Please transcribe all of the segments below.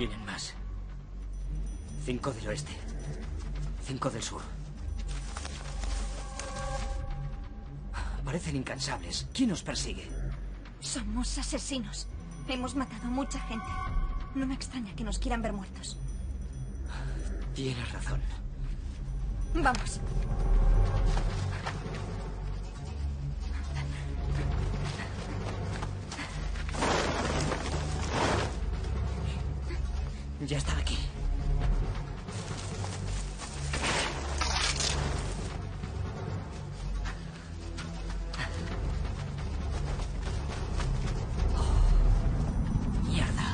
Vienen más. 5 del oeste. 5 del sur. Parecen incansables. ¿Quién nos persigue? Somos asesinos. Hemos matado a mucha gente. No me extraña que nos quieran ver muertos. Tienes razón. Vamos. Ya están aquí. Mierda.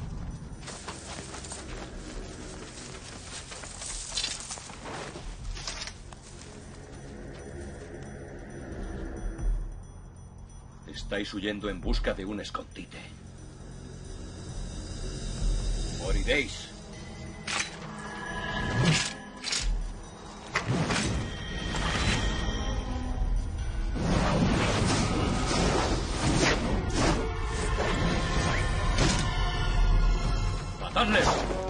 Estáis huyendo en busca de un escondite. Moriréis. ¡Matadles!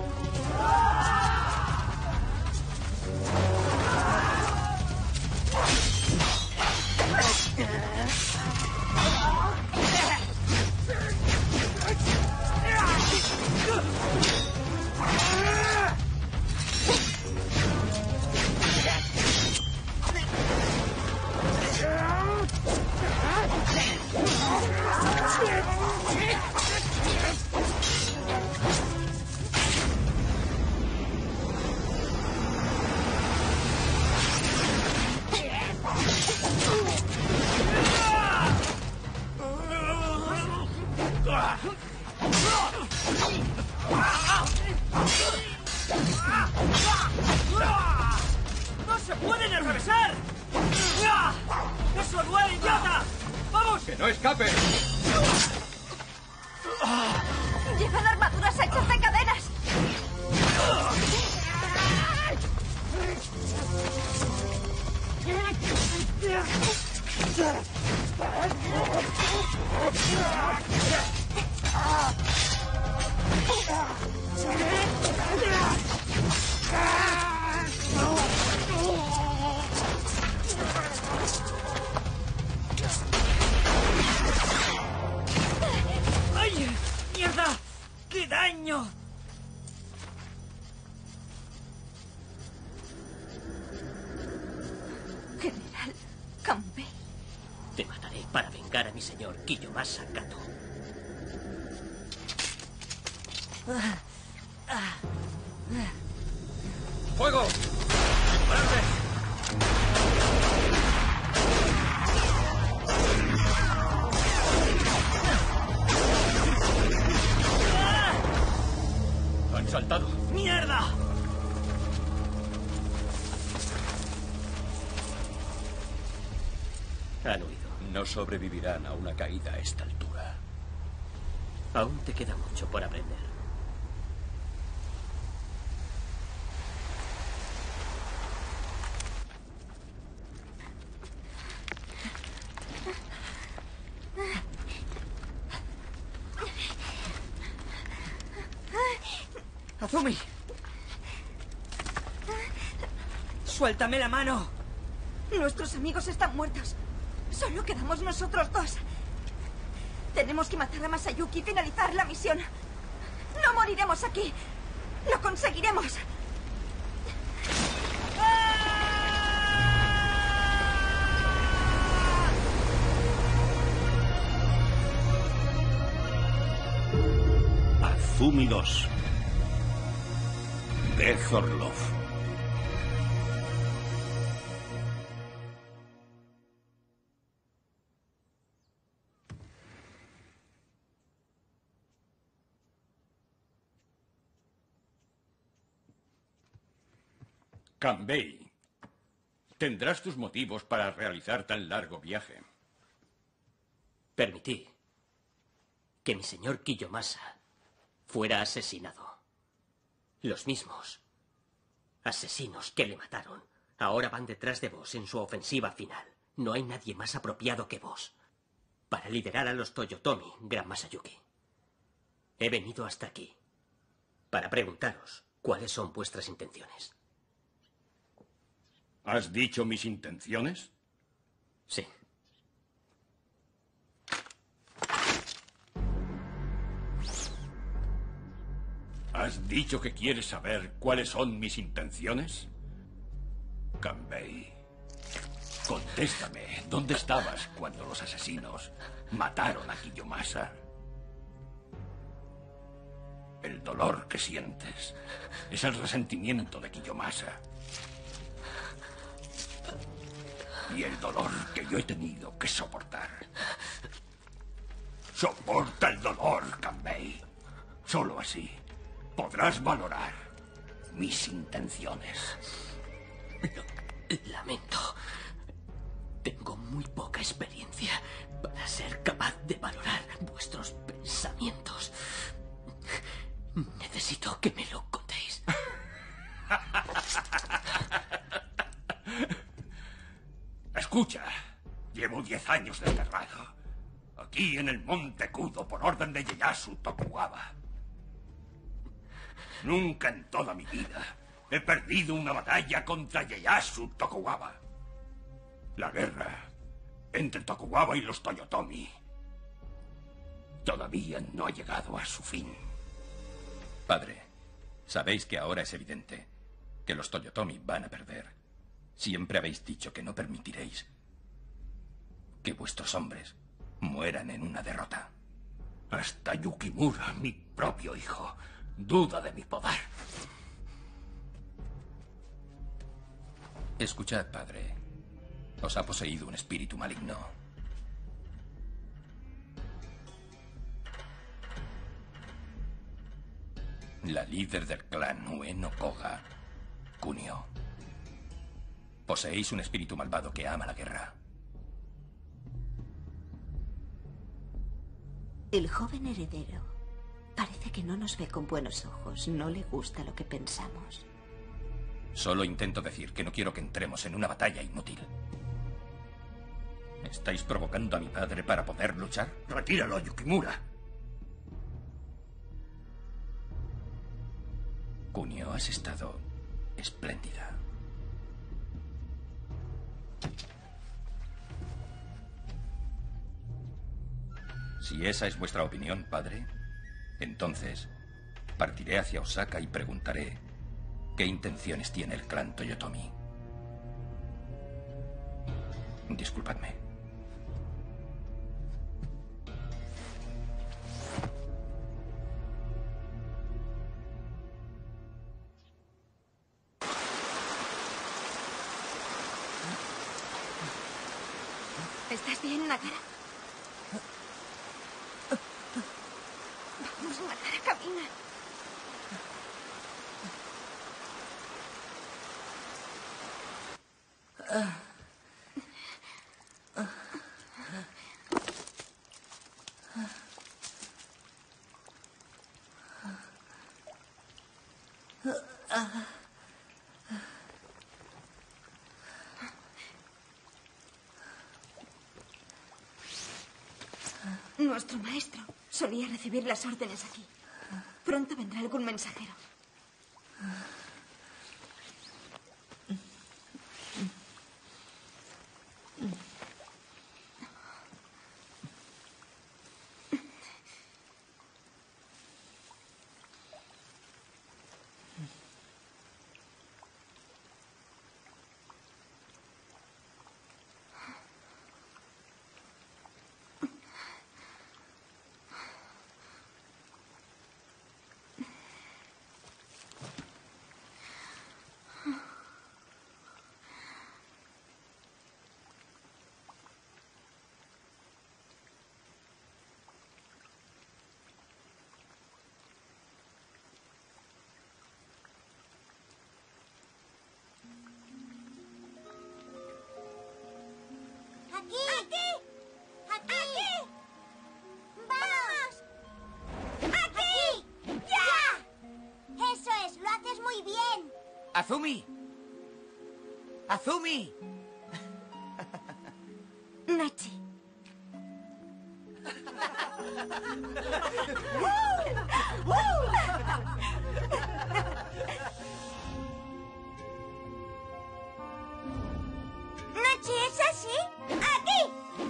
¡No se pueden atravesar! ¡Eso duele, idiota! ¡Vamos! ¡Que no escape! Llevan armaduras hechas de cadenas. ¡Ay! ¡Mierda! ¡Qué daño! General Campbell. Te mataré para vengar a mi señor Kiyomasa Kato. ¡Fuego! ¡Dispararle! ¡Han saltado! ¡Mierda! Han huido. No sobrevivirán a una caída a esta altura. Aún te queda mucho por aprender. ¡Azumi! ¡Suéltame la mano! Nuestros amigos están muertos. Solo quedamos nosotros dos. Tenemos que matar a Masayuki y finalizar la misión. No moriremos aquí. Lo conseguiremos. Azumi 2 Death or Love. Kanbei, tendrás tus motivos para realizar tan largo viaje. Permití que mi señor Kiyomasa fuera asesinado. Los mismos asesinos que le mataron ahora van detrás de vos en su ofensiva final. No hay nadie más apropiado que vos para liderar a los Toyotomi, Gran Masayuki. He venido hasta aquí para preguntaros cuáles son vuestras intenciones. ¿Has dicho mis intenciones? Sí. ¿Has dicho que quieres saber cuáles son mis intenciones? Kanbei, contéstame, ¿dónde estabas cuando los asesinos mataron a Kiyomasa? El dolor que sientes es el resentimiento de Kiyomasa. Y el dolor que yo he tenido que soportar. Soporta el dolor, Kanbei. Solo así podrás valorar mis intenciones. Lamento. Tengo muy poca experiencia para ser capaz de valorar vuestros pensamientos. Necesito que me lo contéis. Escucha, llevo 10 años desterrado. Aquí en el Monte Kudo por orden de Ieyasu Tokugawa. Nunca en toda mi vida he perdido una batalla contra Ieyasu Tokugawa. La guerra entre Tokugawa y los Toyotomi todavía no ha llegado a su fin. Padre, sabéis que ahora es evidente que los Toyotomi van a perder. Siempre habéis dicho que no permitiréis que vuestros hombres mueran en una derrota. Hasta Yukimura, mi propio hijo, duda de mi poder. Escuchad, padre. Os ha poseído un espíritu maligno. La líder del clan Ueno Koga, Kunio. Poseéis un espíritu malvado que ama la guerra. El joven heredero parece que no nos ve con buenos ojos. No le gusta lo que pensamos. Solo intento decir que no quiero que entremos en una batalla inútil. ¿Estáis provocando a mi padre para poder luchar? Retíralo, Yukimura. Kunio, has estado espléndida. Si esa es vuestra opinión, padre, entonces partiré hacia Osaka y preguntaré qué intenciones tiene el clan Toyotomi. Disculpadme. ¿Estás bien, Nagara? Vamos, Nagara, camina. Nuestro maestro solía recibir las órdenes aquí. Pronto vendrá algún mensajero. ¡Azumi! ¡Azumi! Nachi. ¡Aquí!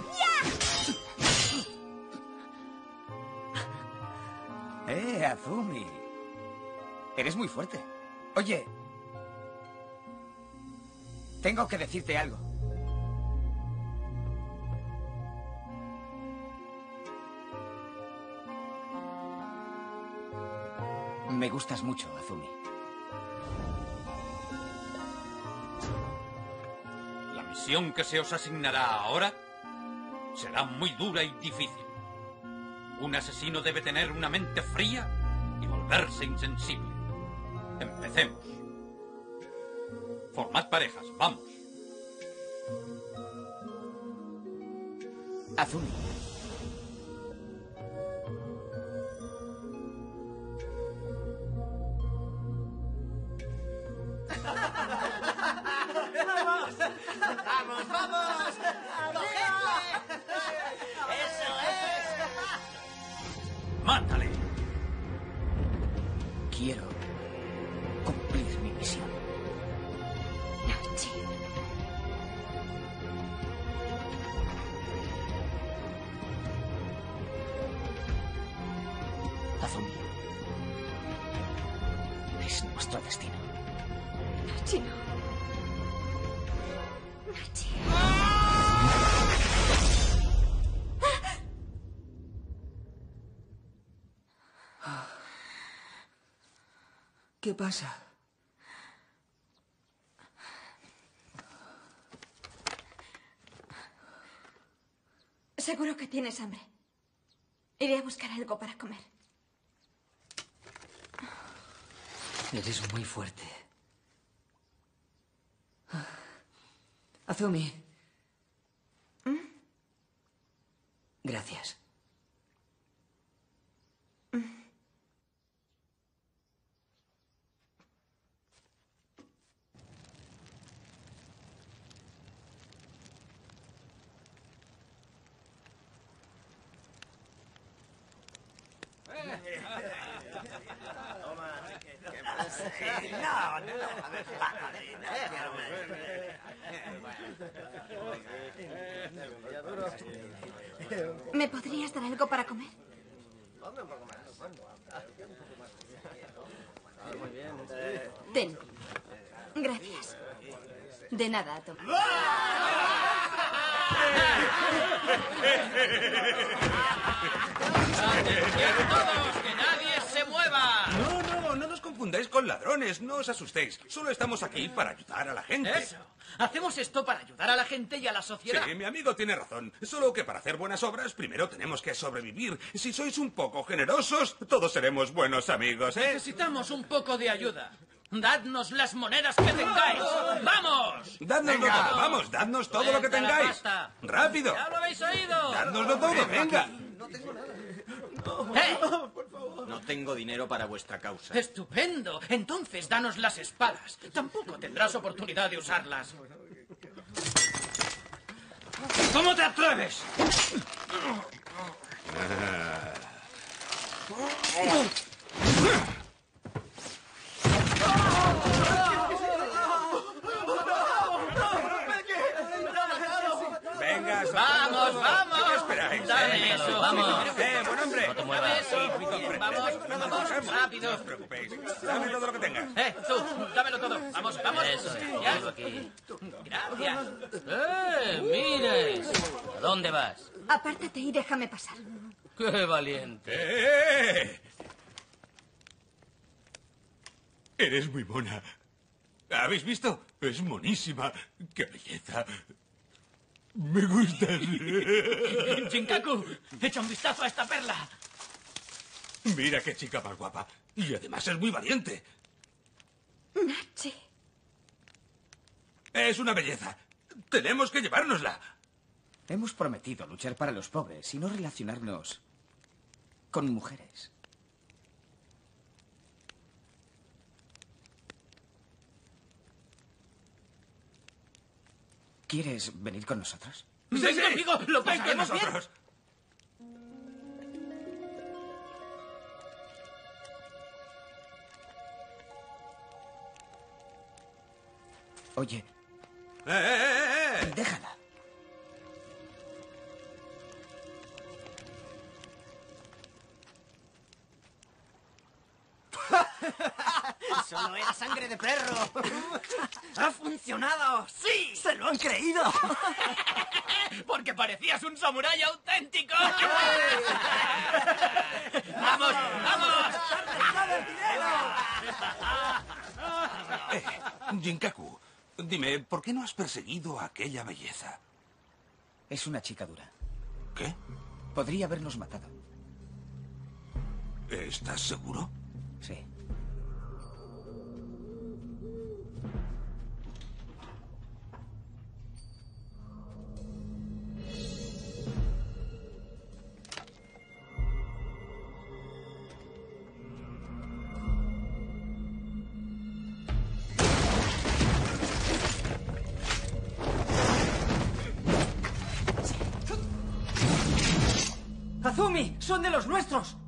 ¡Ya! Azumi. Eres muy fuerte. Oye. Tengo que decirte algo. Me gustas mucho, Azumi. La misión que se os asignará ahora será muy dura y difícil. Un asesino debe tener una mente fría y volverse insensible. Empecemos. Formad parejas, vamos. Azumi. ¡Vamos, vamos! ¡Cogedle! ¡Eso es! ¡Mátale! Quiero cumplir mi misión. Nachi. Azumi. Es nuestro destino. Nachi, no. Nachi. ¿Qué pasa? Seguro que tienes hambre. Iré a buscar algo para comer. Eres muy fuerte. Azumi. Gracias. ¿Me podrías dar algo para comer? Ten. Gracias. De nada, Ato. ¡Atención todos! ¡Que nadie se mueva! No nos confundáis con ladrones, no os asustéis. Solo estamos aquí para ayudar a la gente. Eso. Hacemos esto para ayudar a la gente y a la sociedad. Sí, mi amigo tiene razón. Solo que para hacer buenas obras primero tenemos que sobrevivir. Si sois un poco generosos, todos seremos buenos amigos, ¿eh? Necesitamos un poco de ayuda. Dadnos las monedas que tengáis. ¡Vamos! Dadnoslo todo, vamos, dadnos todo lo que Suelta la tengáis. pasta. ¡Rápido! ¡Ya lo habéis oído! ¡Dadnoslo todo, venga! ¡Eh! No tengo dinero para vuestra causa. ¡Estupendo! Entonces danos las espadas. Tampoco tendrás oportunidad de usarlas. ¿Cómo te atreves? Venga, ¡Vamos, vamos! ¿Qué esperáis? Dame eso. Vamos. Buen hombre. No te Dame muevas. eso. Vamos, rápido. No os preocupéis. Dame todo lo que tengas. Tú, dámelo todo. Vamos, vamos. Eso es. Ya. Algo aquí. Gracias. ¡Mires! ¿A dónde vas? Apártate y déjame pasar. ¡Qué valiente! Eres muy mona. ¿Habéis visto? Es monísima. ¡Qué belleza! Me gustas. Shinkaku, echa un vistazo a esta perla. Mira qué chica más guapa. Y además es muy valiente. Nachi. Es una belleza. Tenemos que llevárnosla. Hemos prometido luchar para los pobres y no relacionarnos con mujeres. ¿Quieres venir con nosotros? Venga, amigo, lo Ven con pasaremos bien. nosotros. Oye, ¡Eh! déjala. Solo era sangre de perro. ¡Ha funcionado! ¡Sí! ¡Se lo han creído! ¡Porque parecías un samurái auténtico! ¡Vamos, vamos! Jinkaku, dime, ¿por qué no has perseguido a aquella belleza? Es una chica dura. ¿Qué? Podría habernos matado. ¿Estás seguro? Sí. ¡Azumi! ¡Son de los nuestros!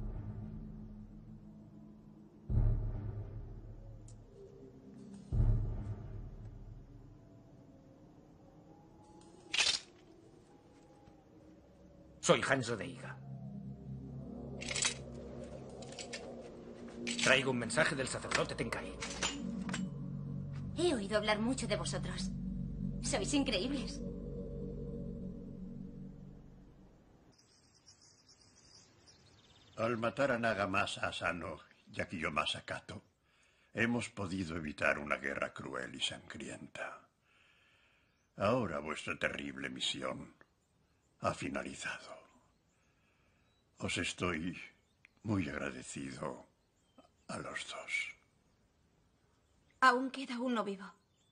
Soy Hanzo de Iga. Traigo un mensaje del sacerdote Tenkai. He oído hablar mucho de vosotros. Sois increíbles. Al matar a Nagamasa Asano y a Kiyomasa Kato, hemos podido evitar una guerra cruel y sangrienta. Ahora vuestra terrible misión ha finalizado. Os estoy muy agradecido a los dos. Aún queda uno vivo.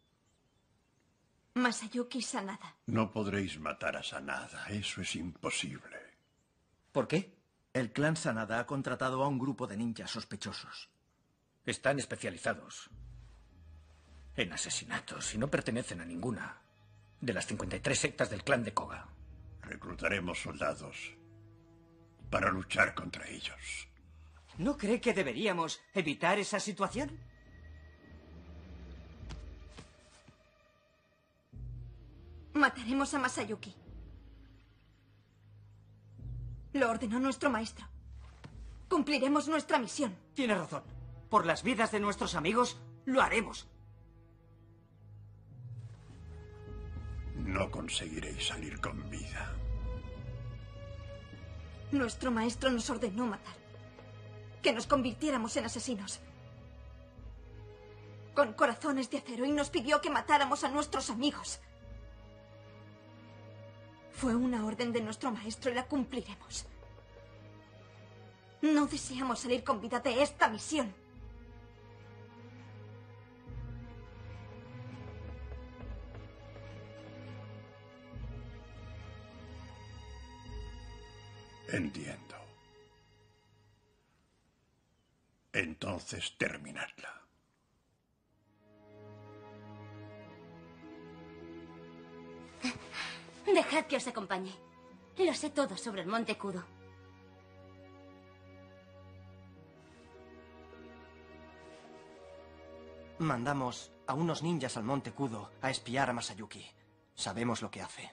Masayuki Sanada. No podréis matar a Sanada, eso es imposible. ¿Por qué? El clan Sanada ha contratado a un grupo de ninjas sospechosos. Están especializados en asesinatos y no pertenecen a ninguna de las 53 sectas del clan de Koga. Reclutaremos soldados para luchar contra ellos. ¿No cree que deberíamos evitar esa situación? Mataremos a Masayuki. Lo ordenó nuestro maestro. Cumpliremos nuestra misión. Tiene razón. Por las vidas de nuestros amigos, lo haremos. No conseguiréis salir con vida. Nuestro maestro nos ordenó matar. Que nos convirtiéramos en asesinos. Con corazones de acero, y nos pidió que matáramos a nuestros amigos. Fue una orden de nuestro maestro y la cumpliremos. No deseamos salir con vida de esta misión. Entiendo. Entonces terminadla. Dejad que os acompañe. Lo sé todo sobre el Monte Kudo. Mandamos a unos ninjas al Monte Kudo a espiar a Masayuki. Sabemos lo que hace.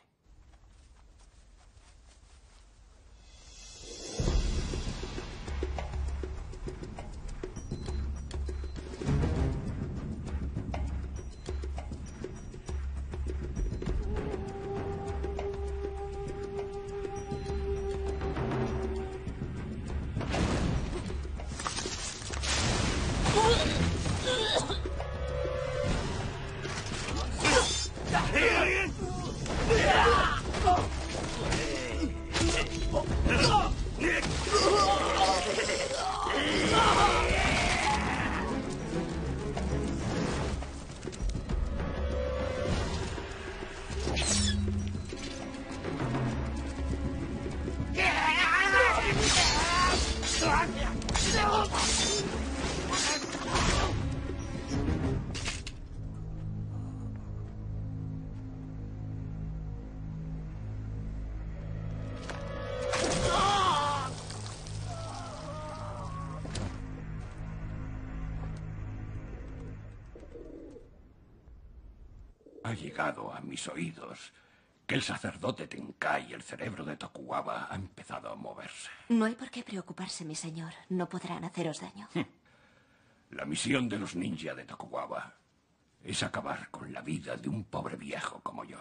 Ha llegado a mis oídos que el sacerdote Tenkai y el cerebro de Tokugawa ha empezado a moverse. No hay por qué preocuparse, mi señor. No podrán haceros daño. La misión de los ninja de Tokugawa es acabar con la vida de un pobre viejo como yo.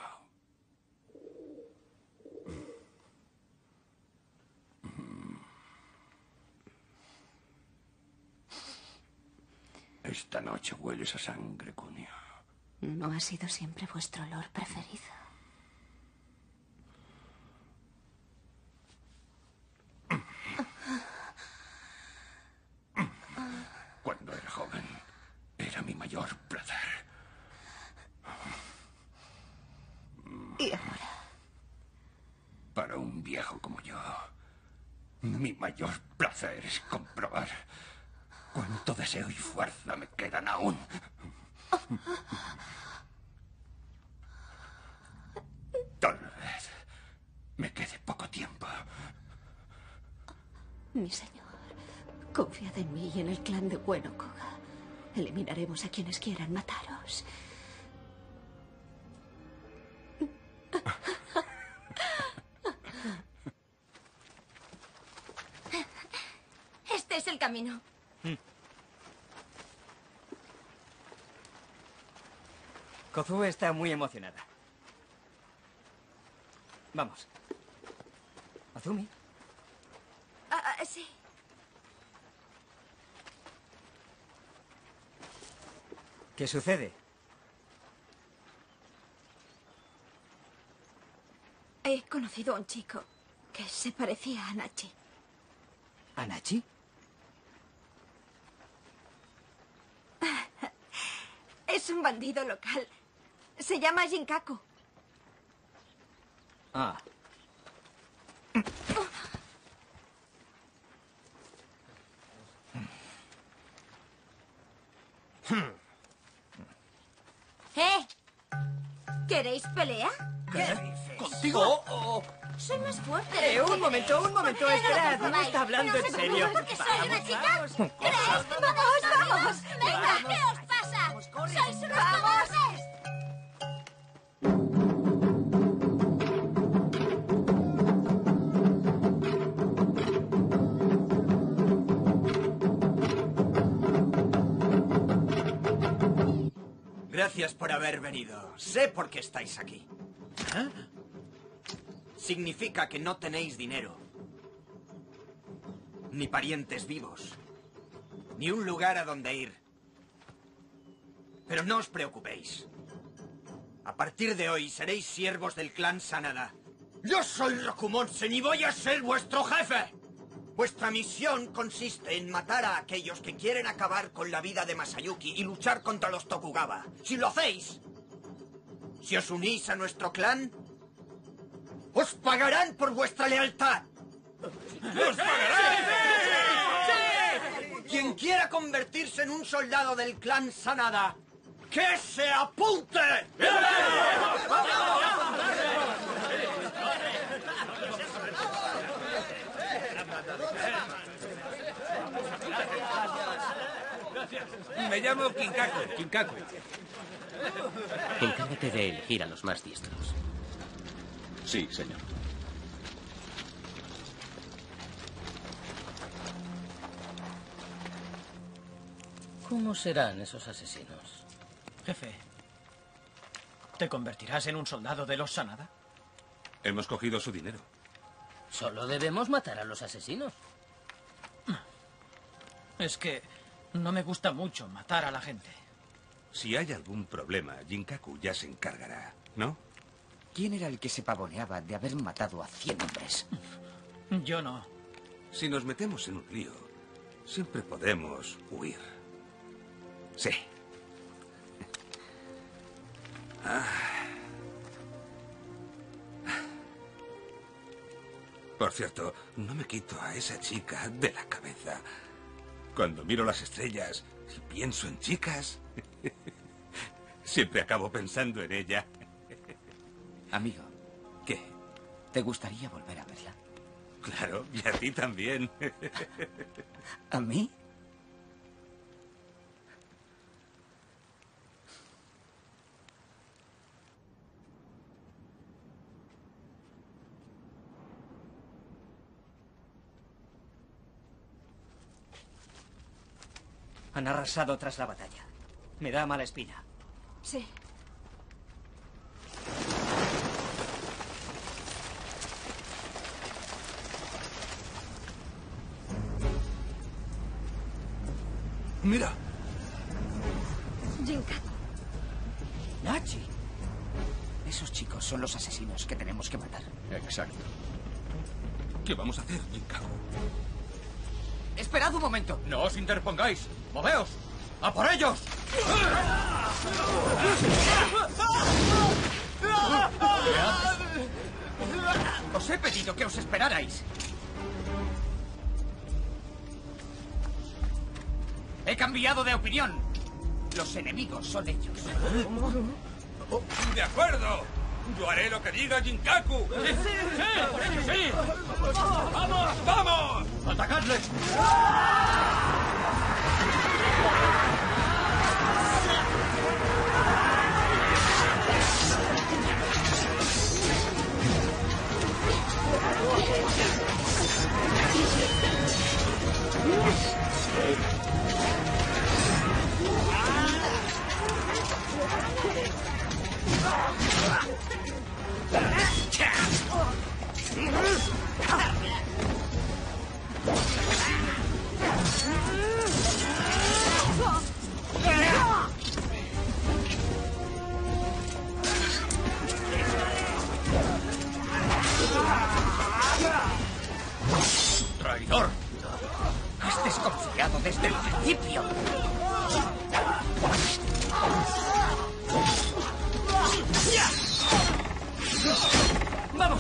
Esta noche hueles a sangre, Kunio. No ha sido siempre vuestro olor preferido. Cuando era joven, era mi mayor placer. ¿Y ahora? Para un viejo como yo, mi mayor placer es comprobar cuánto deseo y fuerza me quedan aún. Tal vez me quede poco tiempo. Mi señor, confiad en mí y en el clan de Bueno Koga. Eliminaremos a quienes quieran mataros. Este es el camino. Kozu está muy emocionada. Vamos. Azumi. Sí. ¿Qué sucede? He conocido a un chico que se parecía a Nachi. ¿Anachi? Es un bandido local. Se llama Jinkaku. Ah. ¿Queréis pelea? ¿Contigo? Soy más fuerte. Un momento, esperad. No está hablando en serio. ¿Que soy una chica? ¿Creéis que vamos? ¡Venga! ¿Qué os pasa? ¡Sois unos cobardes! Gracias por haber venido. Sé por qué estáis aquí. ¿Eh? Significa que no tenéis dinero. Ni parientes vivos. Ni un lugar a donde ir. Pero no os preocupéis. A partir de hoy seréis siervos del clan Sanada. Yo soy Rokumonsen y voy a ser vuestro jefe. Vuestra misión consiste en matar a aquellos que quieren acabar con la vida de Masayuki y luchar contra los Tokugawa. Si lo hacéis, si os unís a nuestro clan, os pagarán por vuestra lealtad. ¡Os pagarán! Quien quiera convertirse en un soldado del clan Sanada, ¡que se apunte! Me llamo Kinkaku. Kinkaku. Encárgate de elegir a los más diestros. Sí, señor. ¿Cómo serán esos asesinos? Jefe, ¿te convertirás en un soldado de los Sanada? Hemos cogido su dinero. Solo debemos matar a los asesinos. Es que no me gusta mucho matar a la gente. Si hay algún problema, Jinkaku ya se encargará, ¿no? ¿Quién era el que se pavoneaba de haber matado a 100 hombres? Yo no. Si nos metemos en un lío, siempre podemos huir. Sí. Por cierto, no me quito a esa chica de la cabeza. Cuando miro las estrellas y pienso en chicas, siempre acabo pensando en ella. Amigo. ¿Qué? ¿Te gustaría volver a verla? Claro, y a ti también. ¿A mí? Han arrasado tras la batalla. Me da mala espina. Sí. Mira. Jinkaku. Nachi. Esos chicos son los asesinos que tenemos que matar. Exacto. ¿Qué vamos a hacer, Jinkaku? ¡Esperad un momento! ¡No os interpongáis! ¡Moveos! ¡A por ellos! Os he pedido que os esperarais. He cambiado de opinión. Los enemigos son ellos. ¡De acuerdo! Yo haré lo que diga Jinkaku. ¡Sí! ¡Vamos! ¡Vamos! ¡Atacadles! ¡Traidor! Has desconfiado desde el principio. ¡Vamos!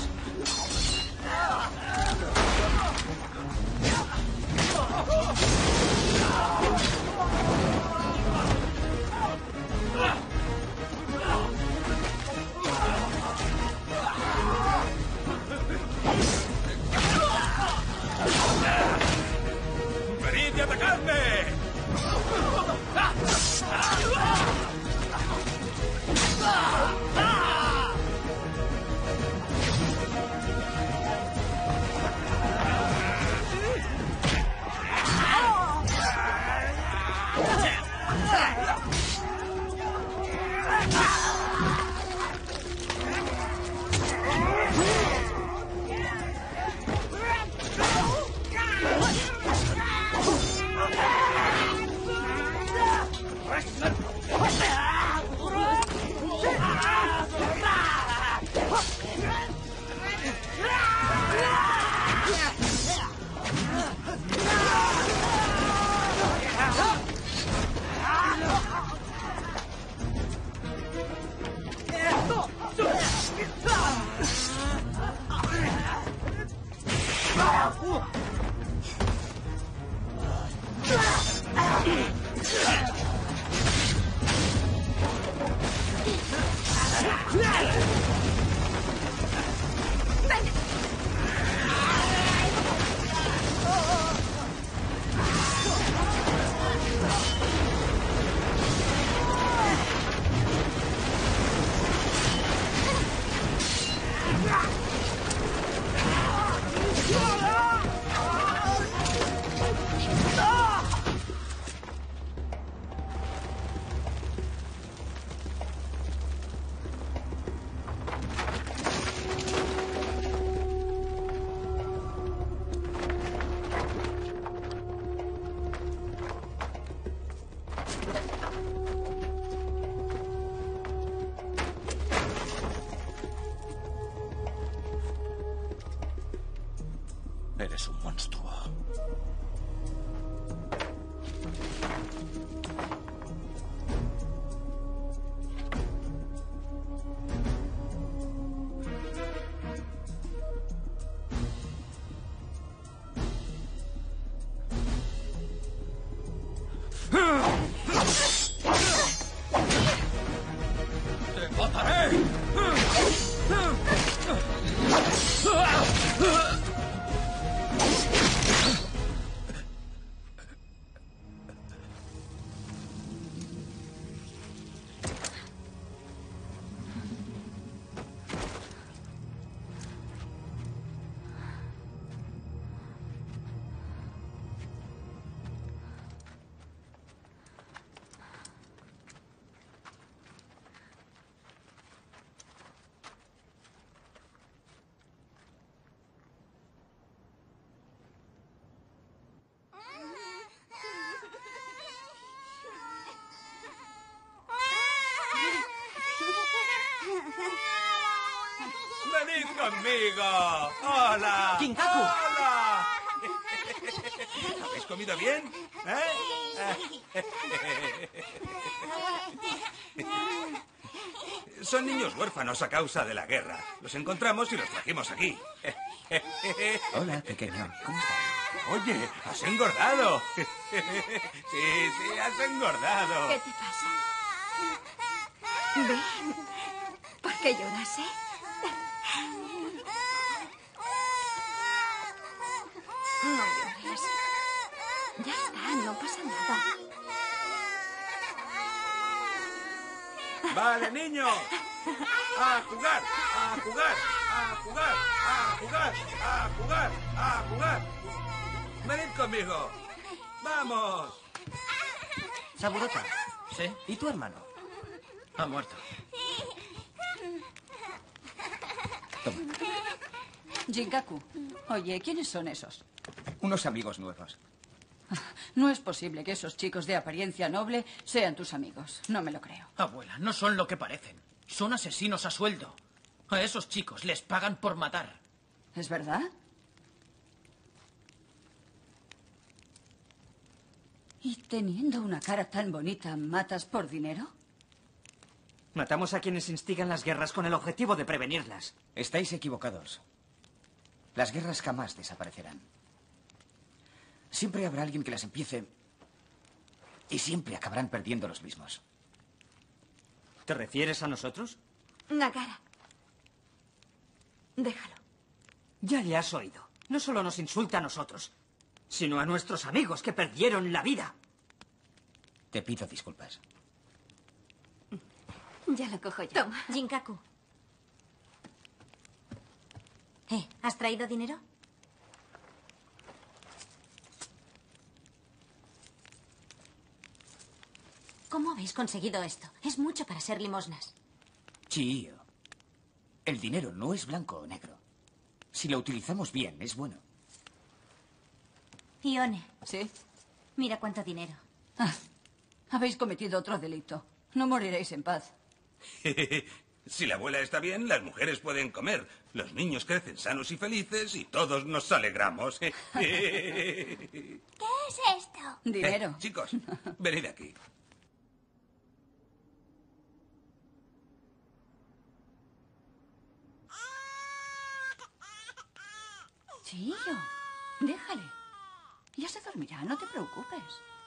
¡Venid y atacadme! Eres un monstruo. ¡Te mataré! ¡Venid conmigo! ¡Hola! ¡Jinkaku! ¡Hola! ¿Habéis comido bien? Son niños huérfanos a causa de la guerra. Los encontramos y los trajimos aquí. Hola, pequeño. ¿Cómo estás? Oye, has engordado. Sí, has engordado. ¿Qué te pasa? Ven. ¿Por qué lloras, No llores. Ya está, no pasa nada. Vale, niños. A jugar, a jugar, a jugar, a jugar, a jugar, a jugar. Venid conmigo. ¡Vamos! Saburota. ¿Sí? ¿Y tu hermano? Ha muerto. Jinkaku, oye, ¿quiénes son esos? Unos amigos nuevos. No es posible que esos chicos de apariencia noble sean tus amigos. No me lo creo. Abuela, no son lo que parecen. Son asesinos a sueldo. A esos chicos les pagan por matar. ¿Es verdad? ¿Y teniendo una cara tan bonita, matas por dinero? Matamos a quienes instigan las guerras con el objetivo de prevenirlas. Estáis equivocados. Las guerras jamás desaparecerán. Siempre habrá alguien que las empiece y siempre acabarán perdiendo los mismos. ¿Te refieres a nosotros? Nagara. Déjalo. Ya le has oído. No solo nos insulta a nosotros, sino a nuestros amigos que perdieron la vida. Te pido disculpas. Ya lo cojo yo. Toma. Jinkaku. ¿Has traído dinero? ¿Cómo habéis conseguido esto? Es mucho para ser limosnas. Chiyo. El dinero no es blanco o negro. Si lo utilizamos bien, es bueno. Ione. ¿Sí? Mira cuánto dinero. Habéis cometido otro delito. No moriréis en paz. Si la abuela está bien, las mujeres pueden comer. Los niños crecen sanos y felices y todos nos alegramos. ¿Qué es esto? Dinero. Chicos, venid aquí. Chío, déjale. Ya se dormirá, no te preocupes.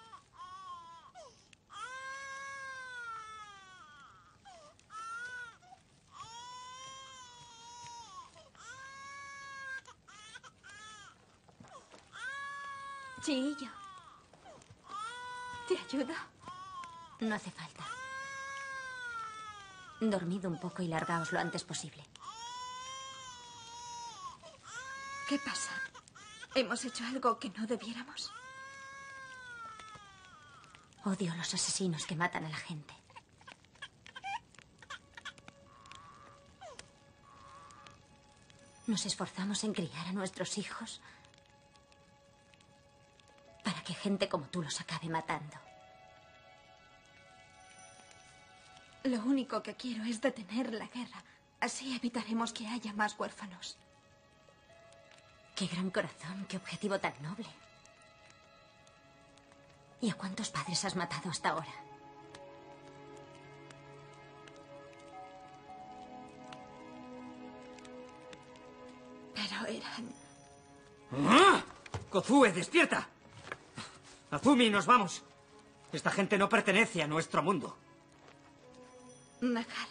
Chillo. ¿Te ayudo? No hace falta. Dormid un poco y largaos lo antes posible. ¿Qué pasa? ¿Hemos hecho algo que no debiéramos? Odio a los asesinos que matan a la gente. Nos esforzamos en criar a nuestros hijos para que gente como tú los acabe matando. Lo único que quiero es detener la guerra. Así evitaremos que haya más huérfanos. Qué gran corazón, qué objetivo tan noble. ¿Y a cuántos padres has matado hasta ahora? Pero eran... ¡Ah! ¡Kozue, despierta! Azumi, nos vamos. Esta gente no pertenece a nuestro mundo. Nagara.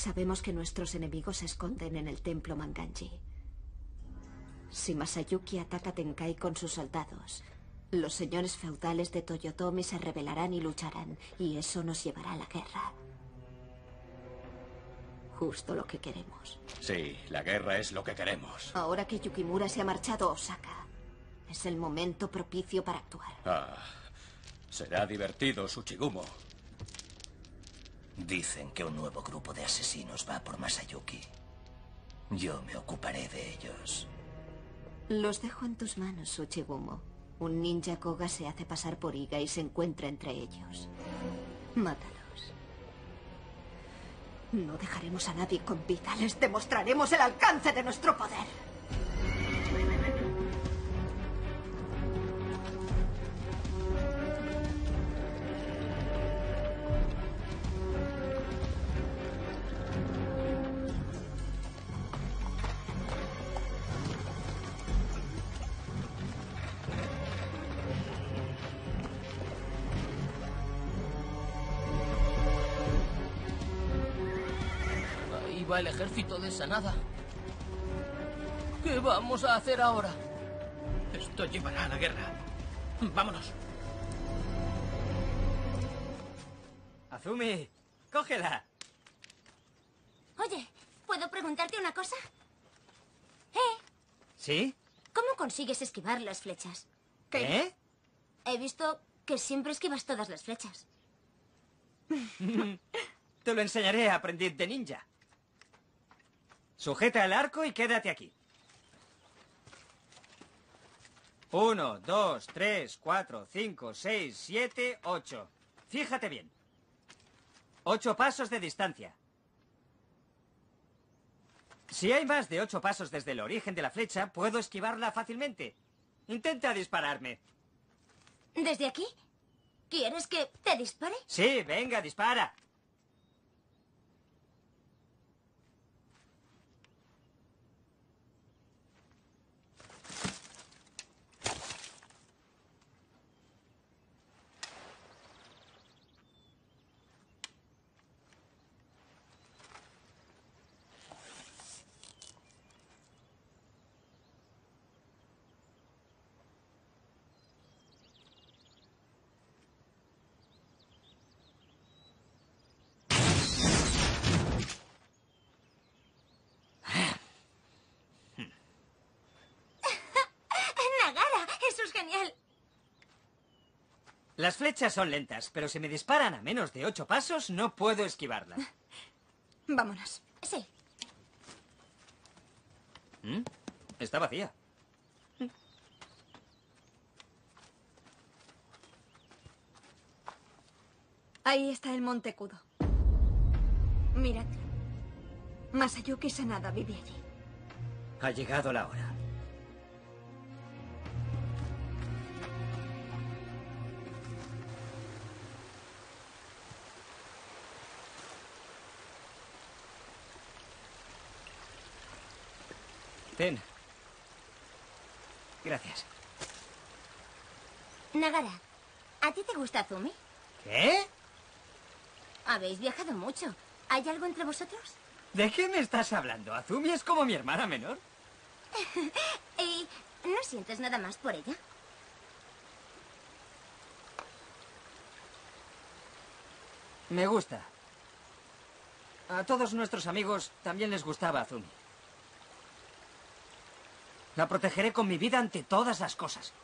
Sabemos que nuestros enemigos se esconden en el templo Manganji. Si Masayuki ataca a Tenkai con sus soldados, los señores feudales de Toyotomi se rebelarán y lucharán, y eso nos llevará a la guerra. Justo lo que queremos. Sí, la guerra es lo que queremos. Ahora que Yukimura se ha marchado a Osaka, es el momento propicio para actuar. Ah, será divertido, Tsuchigumo. Dicen que un nuevo grupo de asesinos va por Masayuki. Yo me ocuparé de ellos. Los dejo en tus manos, Tsuchigumo. Un ninja Koga se hace pasar por Iga y se encuentra entre ellos. Mátalos. No dejaremos a nadie con vida. Les demostraremos el alcance de nuestro poder. Ahí va el ejército de Sanada. ¿Qué vamos a hacer ahora? Esto llevará a la guerra. Vámonos. Azumi, cógela. Oye, ¿puedo preguntarte una cosa? ¿Sí? ¿Cómo consigues esquivar las flechas? ¿Qué? He visto que siempre esquivas todas las flechas. Te lo enseñaré, aprendiz de ninja. Sujeta el arco y quédate aquí. 1, 2, 3, 4, 5, 6, 7, 8. Fíjate bien. 8 pasos de distancia. Si hay más de 8 pasos desde el origen de la flecha, puedo esquivarla fácilmente. Intenta dispararme. ¿Desde aquí? ¿Quieres que te dispare? Sí, venga, dispara. ¡Nagara! ¡Eso es genial! Las flechas son lentas, pero si me disparan a menos de 8 pasos, no puedo esquivarla. Vámonos. Sí. Está vacía. Ahí está el Monte Kudo. Mirad. Masayuki Sanada vive allí. Ha llegado la hora. Ten. Gracias. Nagara, ¿a ti te gusta Azumi? ¿Qué? Habéis viajado mucho. ¿Hay algo entre vosotros? ¿De qué me estás hablando? Azumi es como mi hermana menor. ¿Y no sientes nada más por ella? Me gusta. A todos nuestros amigos también les gustaba Azumi. La protegeré con mi vida ante todas las cosas.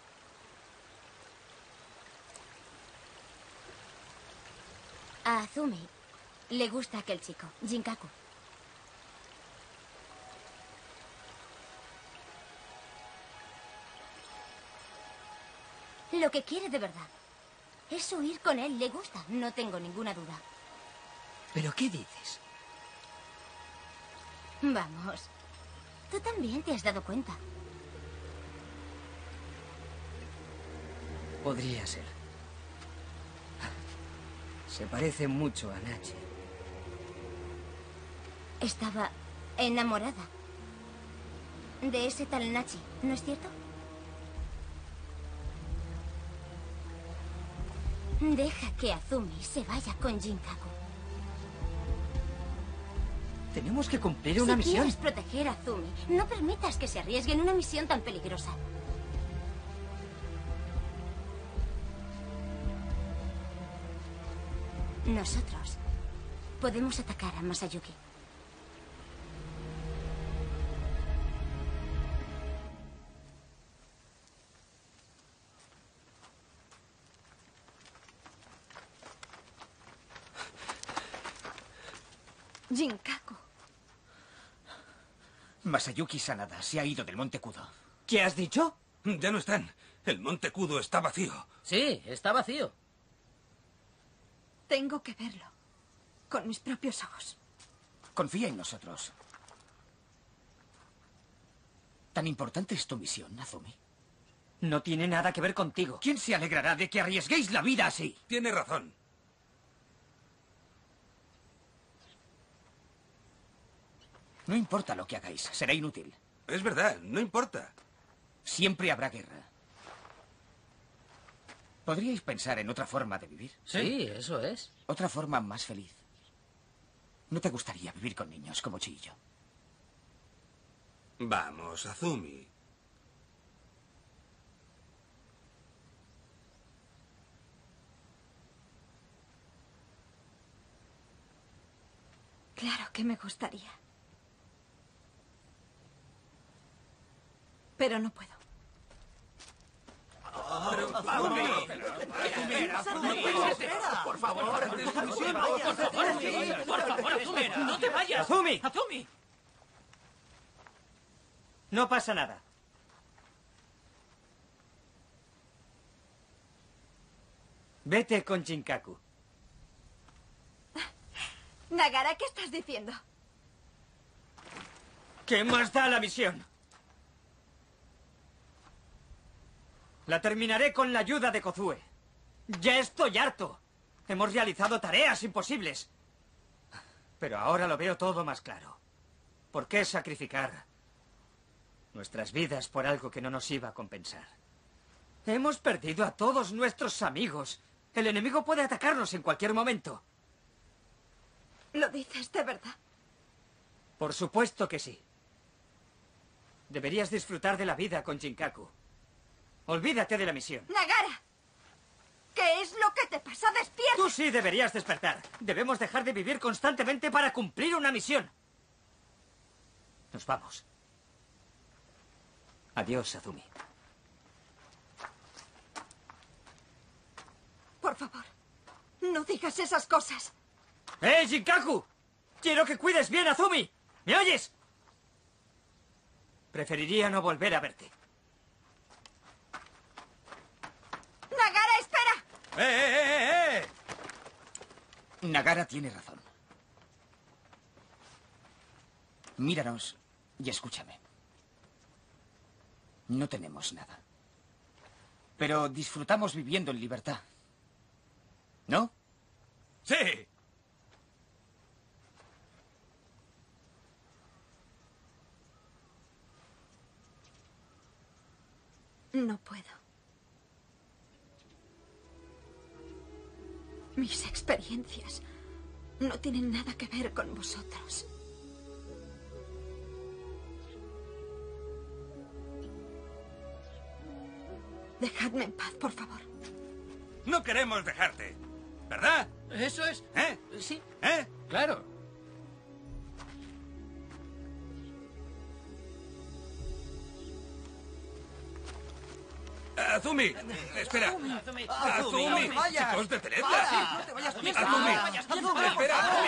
A Azumi le gusta aquel chico, Jinkaku. Lo que quiere de verdad es huir con él. Le gusta, no tengo ninguna duda. ¿Pero qué dices? Vamos, tú también te has dado cuenta. Podría ser. Se parece mucho a Nachi. Estaba enamorada de ese tal Nachi, ¿no es cierto? Deja que Azumi se vaya con Jinkaku. Tenemos que cumplir una Si misión. quieres proteger a Azumi, no permitas que se arriesgue en una misión tan peligrosa. Nosotros podemos atacar a Masayuki. Jinkaku. Masayuki Sanada se ha ido del Monte Kudo. ¿Qué has dicho? Ya no están. El Monte Kudo está vacío. Sí, está vacío. Tengo que verlo. Con mis propios ojos. Confía en nosotros. ¿Tan importante es tu misión, Azumi? No tiene nada que ver contigo. ¿Quién se alegrará de que arriesguéis la vida así? Tiene razón. No importa lo que hagáis, será inútil. Es verdad, no importa. Siempre habrá guerra. ¿Podríais pensar en otra forma de vivir? Sí, eso es. Otra forma más feliz. ¿No te gustaría vivir con niños como Chi y yo? Vamos, Azumi. Claro que me gustaría. Pero no puedo. Por favor, Azumi, no te vayas. ¡Azumi! ¡Azumi! No pasa nada. Vete con Jinkaku. Nagara, ¿qué estás diciendo? ¿Qué más da la misión? La terminaré con la ayuda de Kozue. Ya estoy harto. Hemos realizado tareas imposibles. Pero ahora lo veo todo más claro. ¿Por qué sacrificar nuestras vidas por algo que no nos iba a compensar? Hemos perdido a todos nuestros amigos. El enemigo puede atacarnos en cualquier momento. ¿Lo dices de verdad? Por supuesto que sí. Deberías disfrutar de la vida con Jinkaku. Olvídate de la misión. Nagara, ¿qué es lo que te pasa? ¡Despierta! Tú sí deberías despertar. Debemos dejar de vivir constantemente para cumplir una misión. Nos vamos. Adiós, Azumi. Por favor, no digas esas cosas. ¡Eh, Jinkaku! Quiero que cuides bien a Azumi. ¿Me oyes? Preferiría no volver a verte. ¡Nagara, espera! ¡Eh! Nagara tiene razón. Míranos y escúchame. No tenemos nada. Pero disfrutamos viviendo en libertad. ¿No? ¡Sí! No puedo. Mis experiencias no tienen nada que ver con vosotros. Dejadme en paz, por favor. No queremos dejarte, ¿verdad? Eso es. ¿Eh? Sí. ¿Eh? Claro. Azumi, espera. Azumi. Azumi, no te vayas. chicos, detenedla. Para. No te vayas. Azumi, Azumi. espera, Azumi.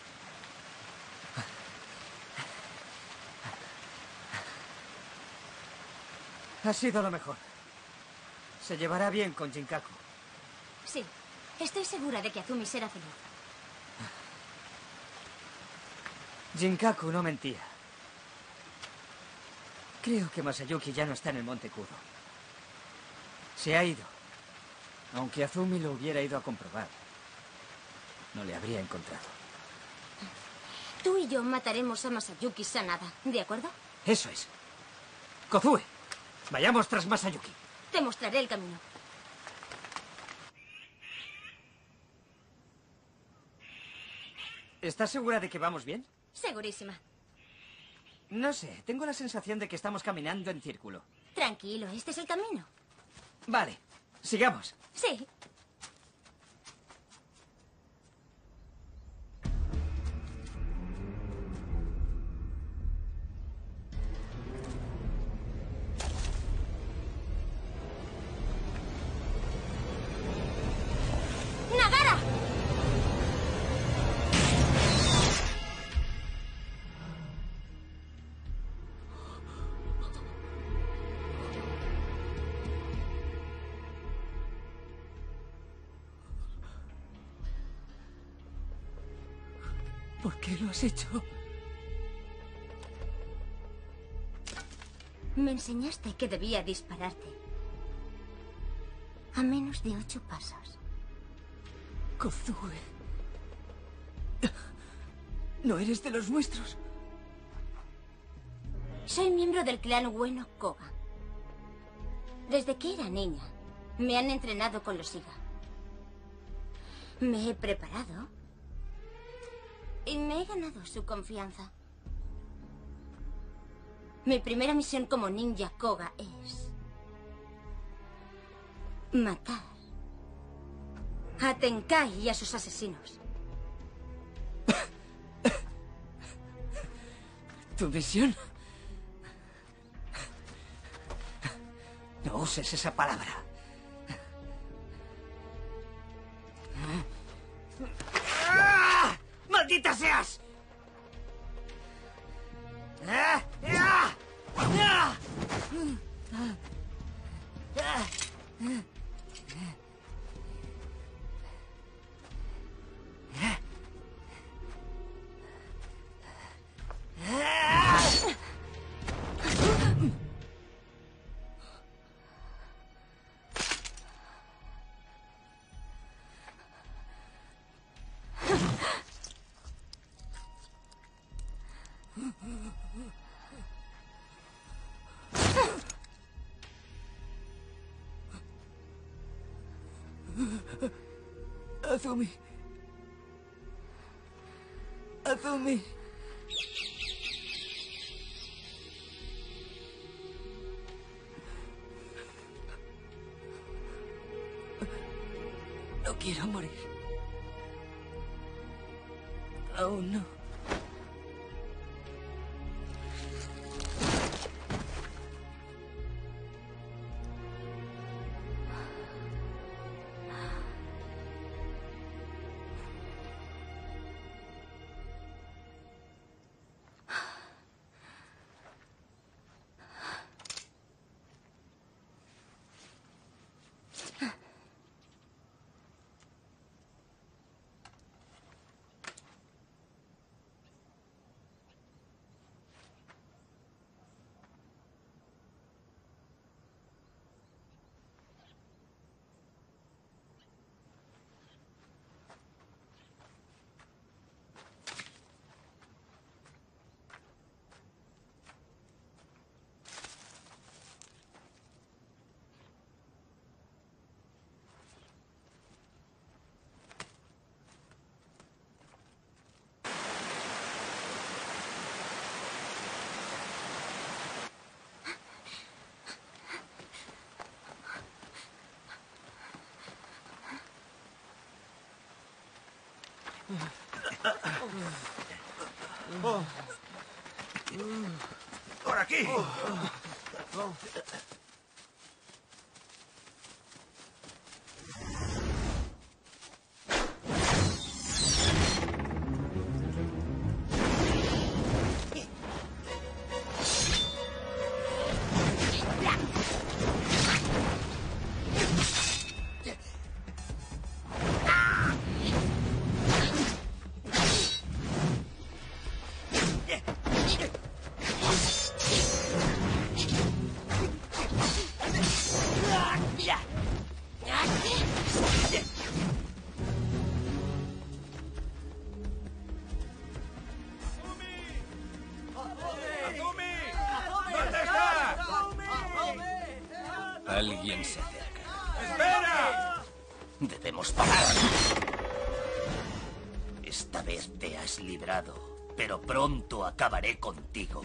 Ha sido lo mejor. Se llevará bien con Jinkaku. Sí, estoy segura de que Azumi será feliz. Jinkaku no mentía. Creo que Masayuki ya no está en el Monte Kudo. Se ha ido. Aunque Azumi lo hubiera ido a comprobar, no le habría encontrado. Tú y yo mataremos a Masayuki Sanada, ¿de acuerdo? Eso es. Kozue, vayamos tras Masayuki. Te mostraré el camino. ¿Estás segura de que vamos bien? Segurísima. No sé, tengo la sensación de que estamos caminando en círculo. Tranquilo, este es el camino. Vale, sigamos. Sí. ¡Nagara! ¿Por qué lo has hecho? Me enseñaste que debía dispararte. A menos de 8 pasos. Kozue. ¿No eres de los nuestros? Soy miembro del clan Ueno Koga. Desde que era niña, me han entrenado con los Iga. Me he preparado y me he ganado su confianza. Mi primera misión como ninja Koga es matar a Tenkai y a sus asesinos. ¿Tu misión? No uses esa palabra. ¡Ah! ¡Maldita seas! ¡Ah! ¡Ah! ¡Ah! ¡Ah! Azumi. Azumi. No quiero morir. Aún no. ¡Por aquí! Alguien se acerca. ¡Espera! Debemos parar. Esta vez te has librado. pero pronto acabaré contigo.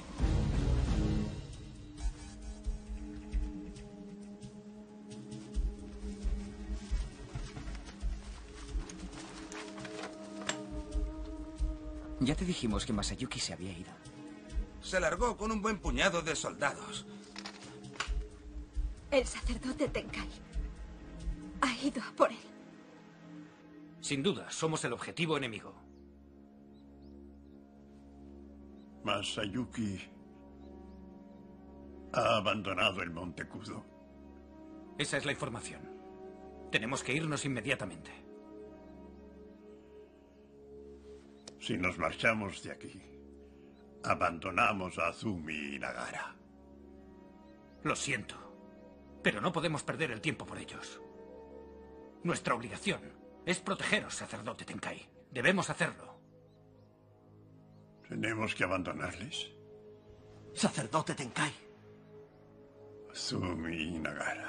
Ya te dijimos que Masayuki se había ido. Se largó con un buen puñado de soldados. El sacerdote Tenkai ha ido a por él. Sin duda, somos el objetivo enemigo. Masayuki ha abandonado el Monte Kudo. Esa es la información. Tenemos que irnos inmediatamente. Si nos marchamos de aquí, abandonamos a Azumi y Nagara. Lo siento, pero no podemos perder el tiempo por ellos. Nuestra obligación es protegeros, sacerdote Tenkai. Debemos hacerlo. ¿Tenemos que abandonarles? Sacerdote Tenkai. Azumi y Nagara.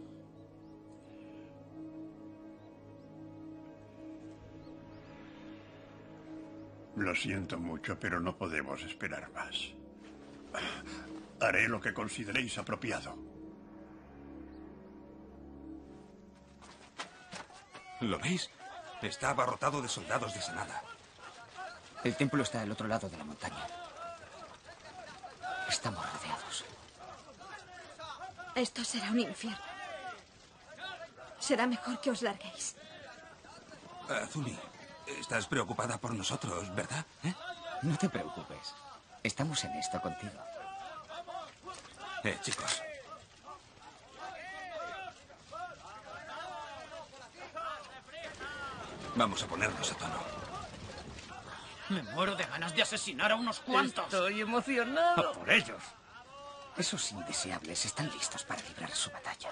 Lo siento mucho, pero no podemos esperar más. Haré lo que consideréis apropiado. ¿Lo veis? Está abarrotado de soldados de Sanada. El templo está al otro lado de la montaña. Estamos rodeados. Esto será un infierno. Será mejor que os larguéis. Azumi, estás preocupada por nosotros, ¿verdad? No te preocupes. Estamos en esto contigo. Chicos. Vamos a ponernos a tono. Me muero de ganas de asesinar a unos cuantos. Estoy emocionado. ¡A por ellos! Esos indeseables están listos para librar su batalla.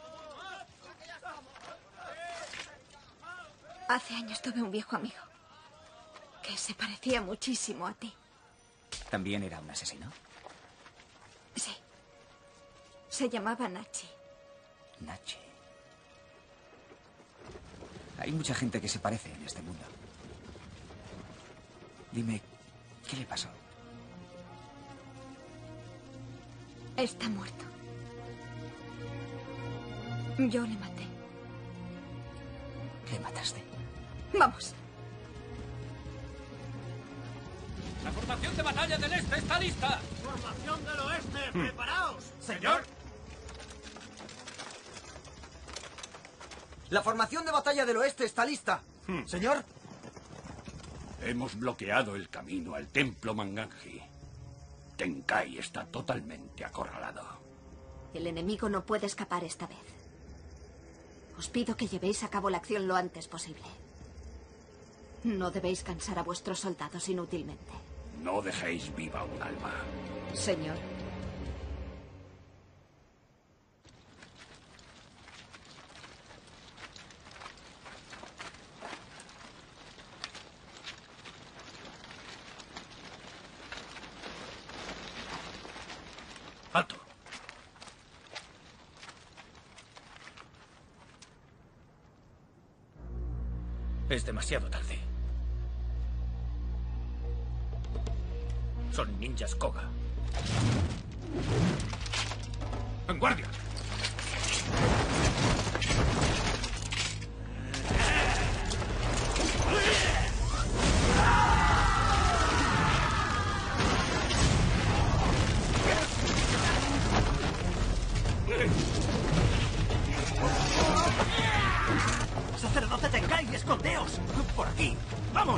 Hace años tuve un viejo amigo que se parecía muchísimo a ti. ¿También era un asesino? Sí. Se llamaba Nachi. Nachi. Hay mucha gente que se parece en este mundo. Dime, ¿qué le pasó? Está muerto. Yo le maté. ¿Le mataste? Vamos. La formación de batalla del este está lista. Formación del oeste, preparaos. Señor. La formación de batalla del oeste está lista. Señor. Hemos bloqueado el camino al templo Manganji. Tenkai está totalmente acorralado. El enemigo no puede escapar esta vez. Os pido que llevéis a cabo la acción lo antes posible. No debéis cansar a vuestros soldados inútilmente. No dejéis viva un alma. Señor. ¡Alto! Es demasiado tarde. Son ninjas Koga. ¡En guardia! Sacerdote Tenkai, escondeos. Por aquí. ¡Vamos!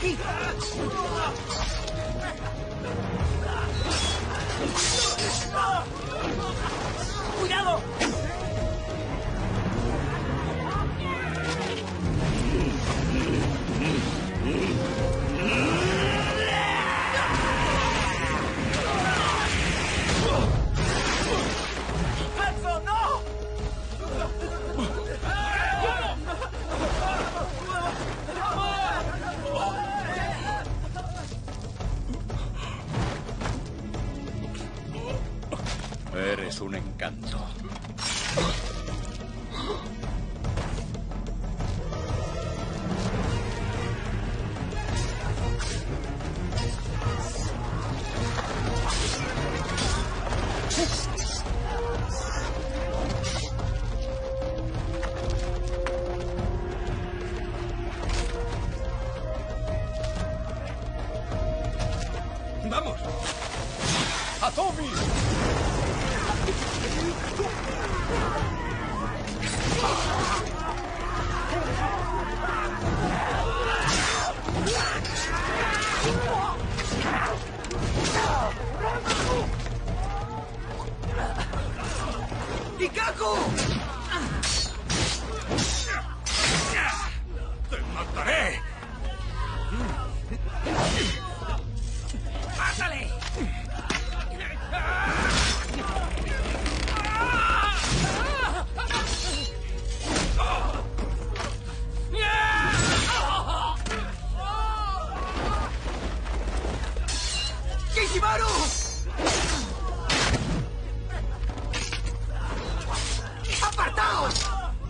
aquí! ¡Cuidado! ¡Hanzo, no! Eres un encanto. ¡Vamos! ¡A Tommy! ¡Ikkaku! ¡Te mataré! ¡Pásale! ¡Kishimaru! ¡Apartaos!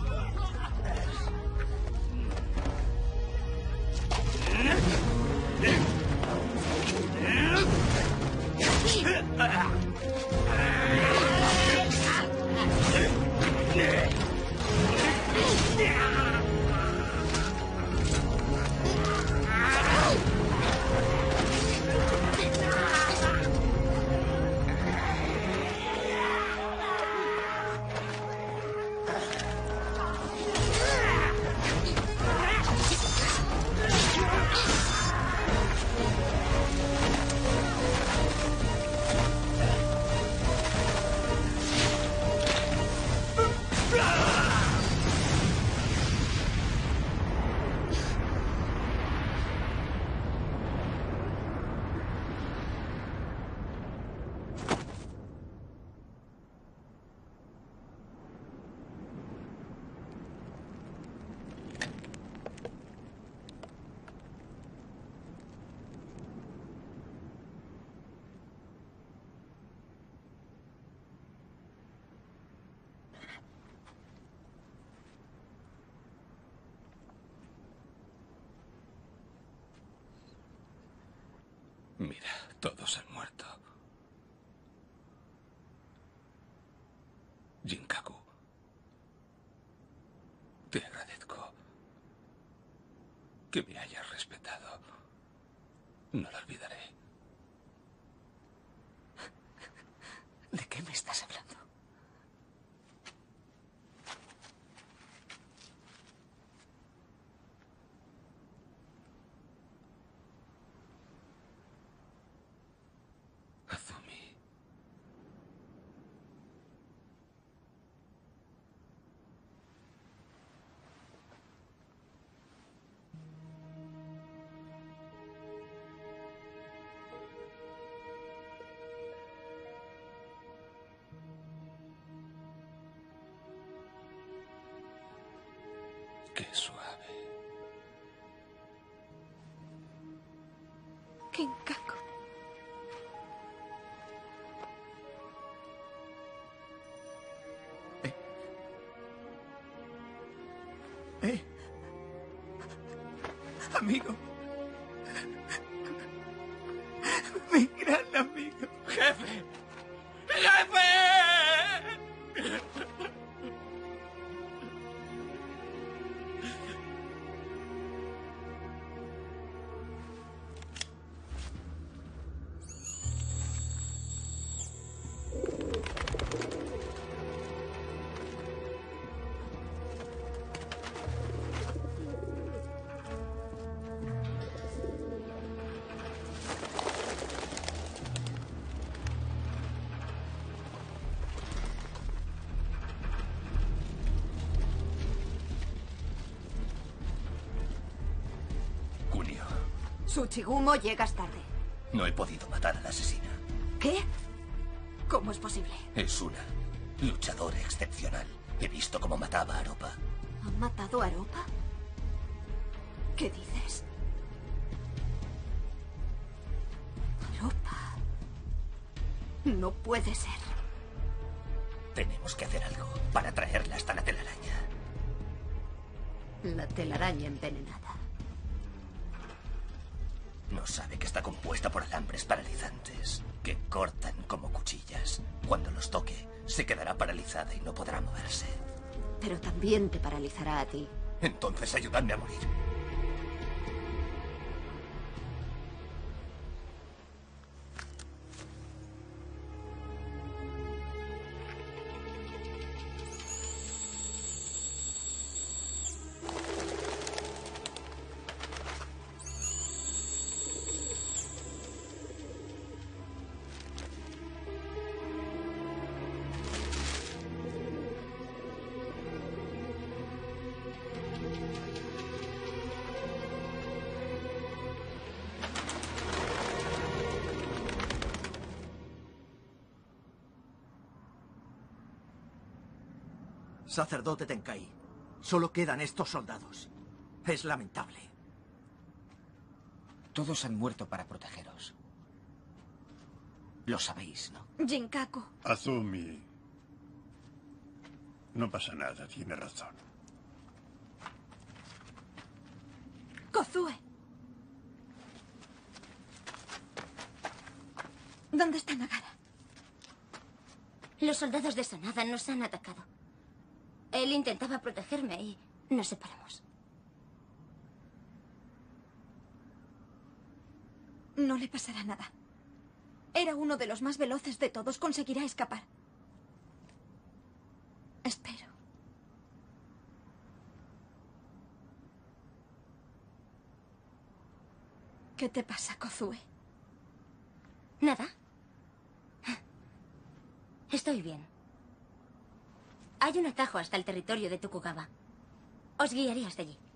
Mira, todos han muerto. Jinkaku, te agradezco que me hayas respetado. No lo olvidaré. ¿De qué me estás hablando? Azumi. Qué suave. Kinkaku. Amigo. Mi gran amigo. ¡Jefe! ¡Jefe! Tsuchigumo, llegas tarde. No he podido matar a la asesina. ¿Qué? ¿Cómo es posible? Es una luchadora excepcional. He visto cómo mataba a Aropa. ¿Han matado a Aropa? ¿Qué dices? Aropa. No puede ser. Tenemos que hacer algo para traerla hasta la telaraña. La telaraña envenenada. No sabe que está compuesta por alambres paralizantes que cortan como cuchillas. Cuando los toque, se quedará paralizada y no podrá moverse. Pero también te paralizará a ti. Entonces ayudadme a morir. Sacerdote Tenkai, solo quedan estos soldados. Es lamentable. Todos han muerto para protegeros. Lo sabéis, ¿no? Jinkaku. Azumi. No pasa nada, tiene razón. Kozue. ¿Dónde está Nagara? Los soldados de Sanada nos han atacado. Él intentaba protegerme y nos separamos. No le pasará nada. Era uno de los más veloces de todos. Conseguirá escapar. Espero. ¿Qué te pasa, Kozue? Nada. Estoy bien. Hay un atajo hasta el territorio de Tokugawa. Os guiaré hasta allí.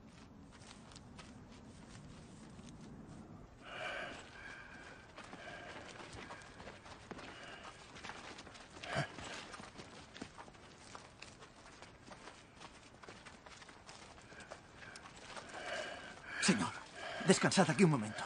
Señor, descansad aquí un momento.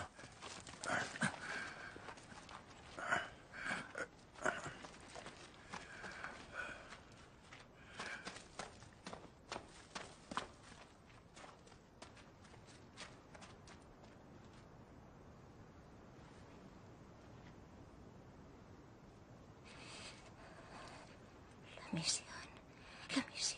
La misión. La misión.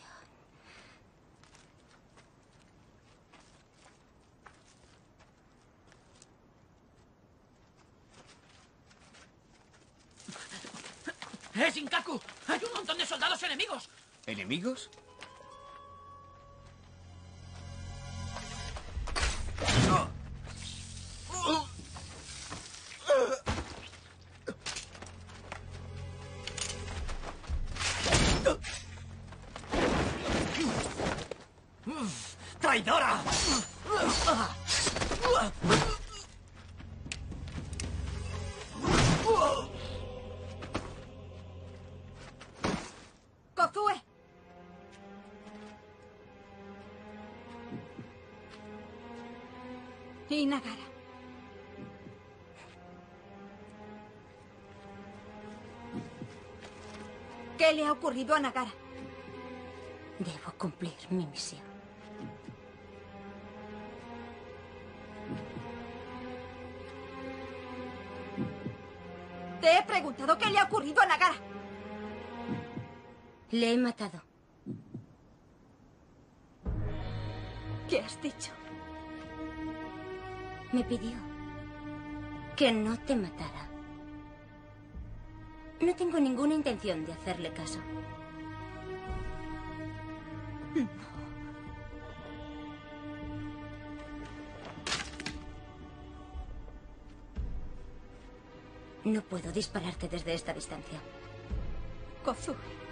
Shinkaku! ¡Hay un montón de soldados enemigos! ¿Enemigos? ¡Traidora! ¡Kozue! Y Nagara. ¿Qué le ha ocurrido a Nagara? Debo cumplir mi misión. Te he preguntado qué le ha ocurrido a Nagara. Le he matado. ¿Qué has dicho? Me pidió que no te matara. No tengo ninguna intención de hacerle caso. No puedo dispararte desde esta distancia. Kozue.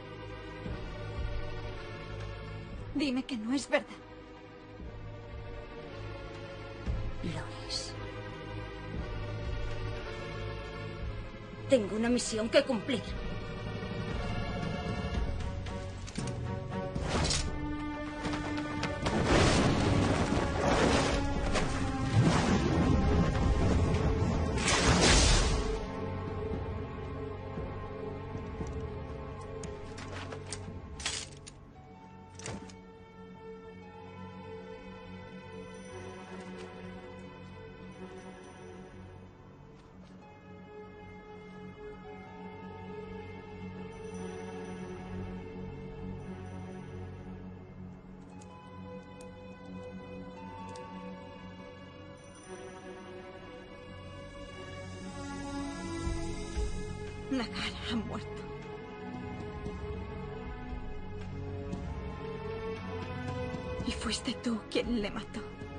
Dime que no es verdad. Lo es. Tengo una misión que cumplir. Nagara ha muerto. Y fuiste tú quien le mató.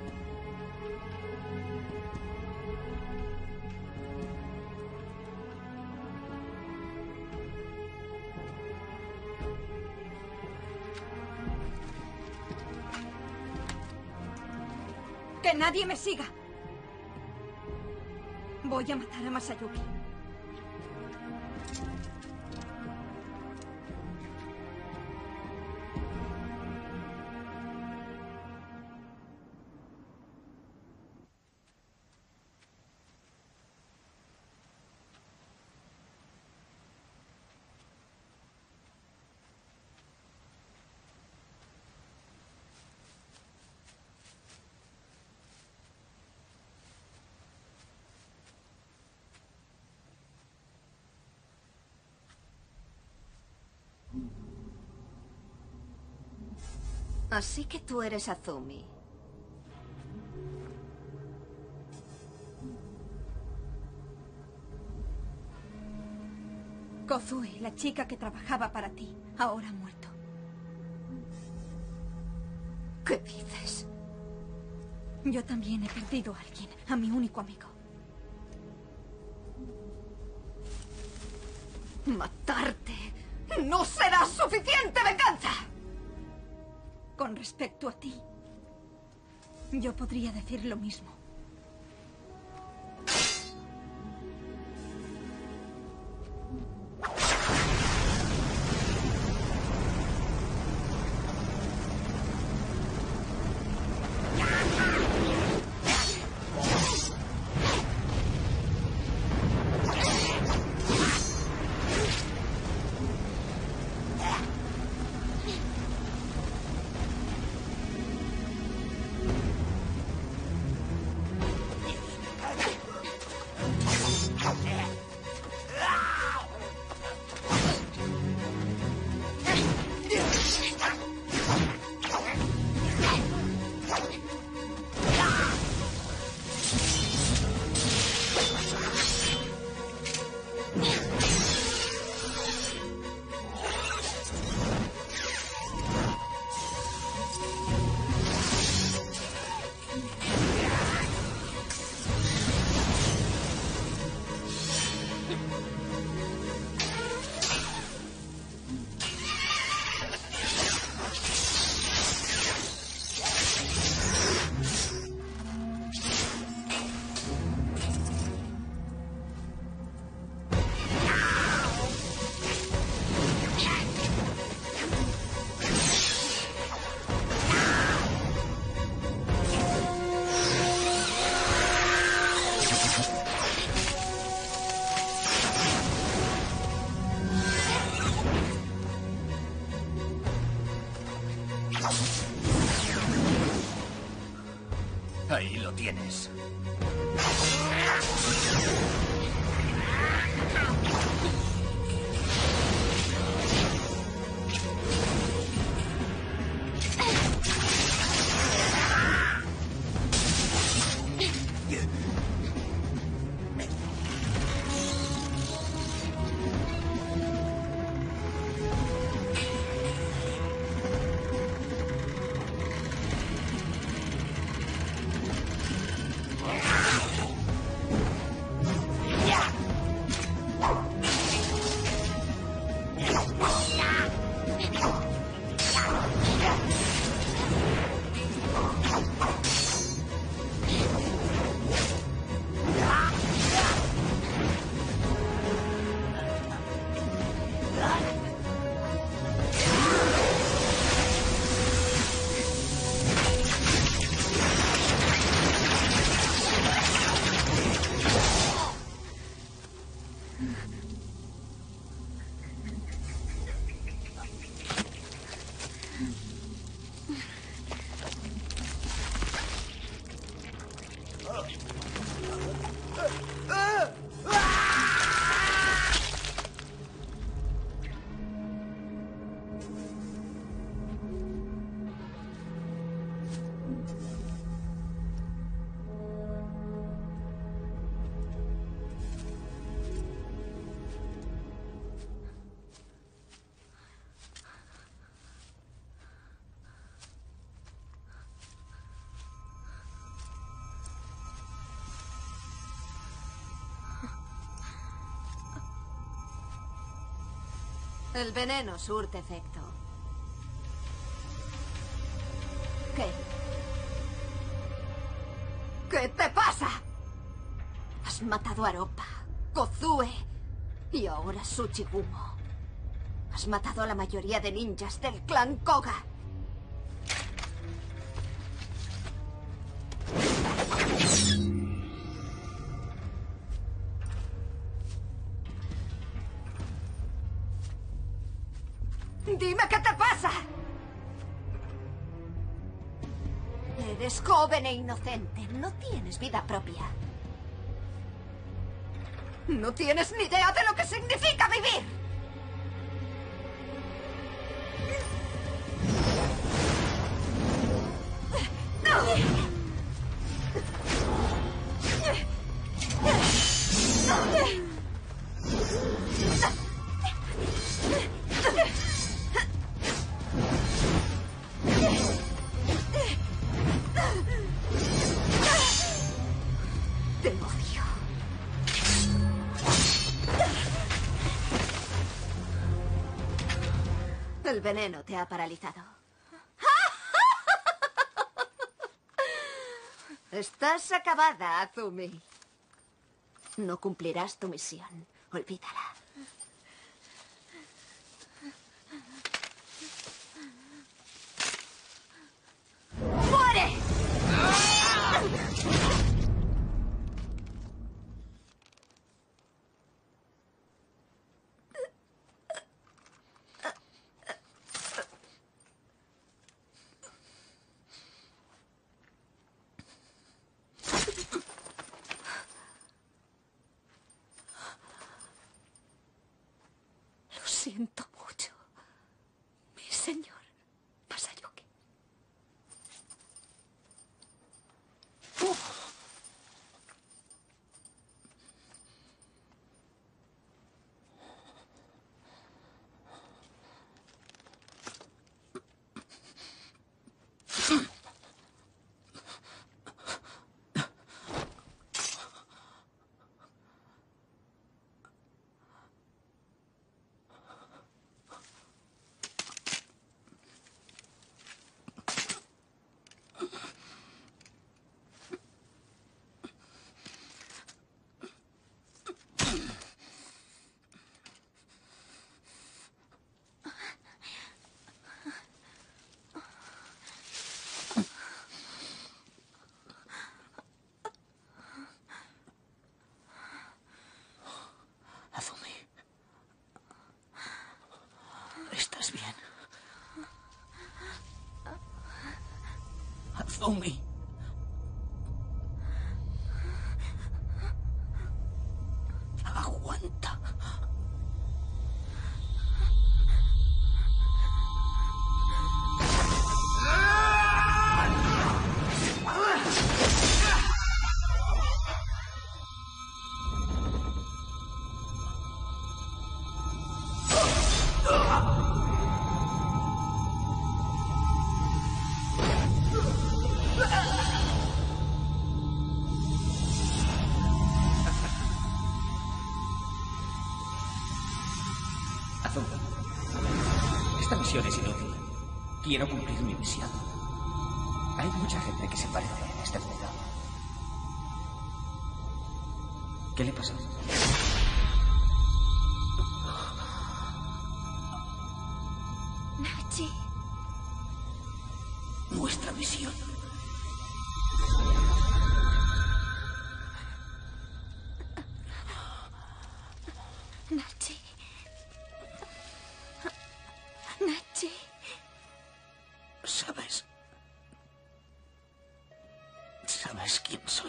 ¡Que nadie me siga! Voy a matar a Masayuki. Así que tú eres Azumi. Kozue, la chica que trabajaba para ti, ahora ha muerto. ¿Qué dices? Yo también he perdido a alguien, a mi único amigo. Matarte no será suficiente venganza. Con respecto a ti, yo podría decir lo mismo. Ahí lo tienes. El veneno surte efecto. ¿Qué? ¿Qué te pasa? Has matado a Aropa, Kozue y ahora Tsuchigumo. Has matado a la mayoría de ninjas del clan Koga. Dime qué te pasa. Eres joven e inocente. No tienes vida propia. No tienes ni idea de lo que significa vivir. Te odio. El veneno te ha paralizado. Estás acabada, Azumi. No cumplirás tu misión. Olvídala. ¡Muere! Lo siento mucho, mi señor Masayuki. Azumi. ¿Estás bien? Azumi. Aguanta. Azumi, esta misión es inútil. Quiero cumplir mi misión. Hay mucha gente que se parece en este mundo. ¿Qué le pasó? Nachi. Nuestra misión. Nachi. Nachi. ¿Sabes? ¿Sabes quién soy?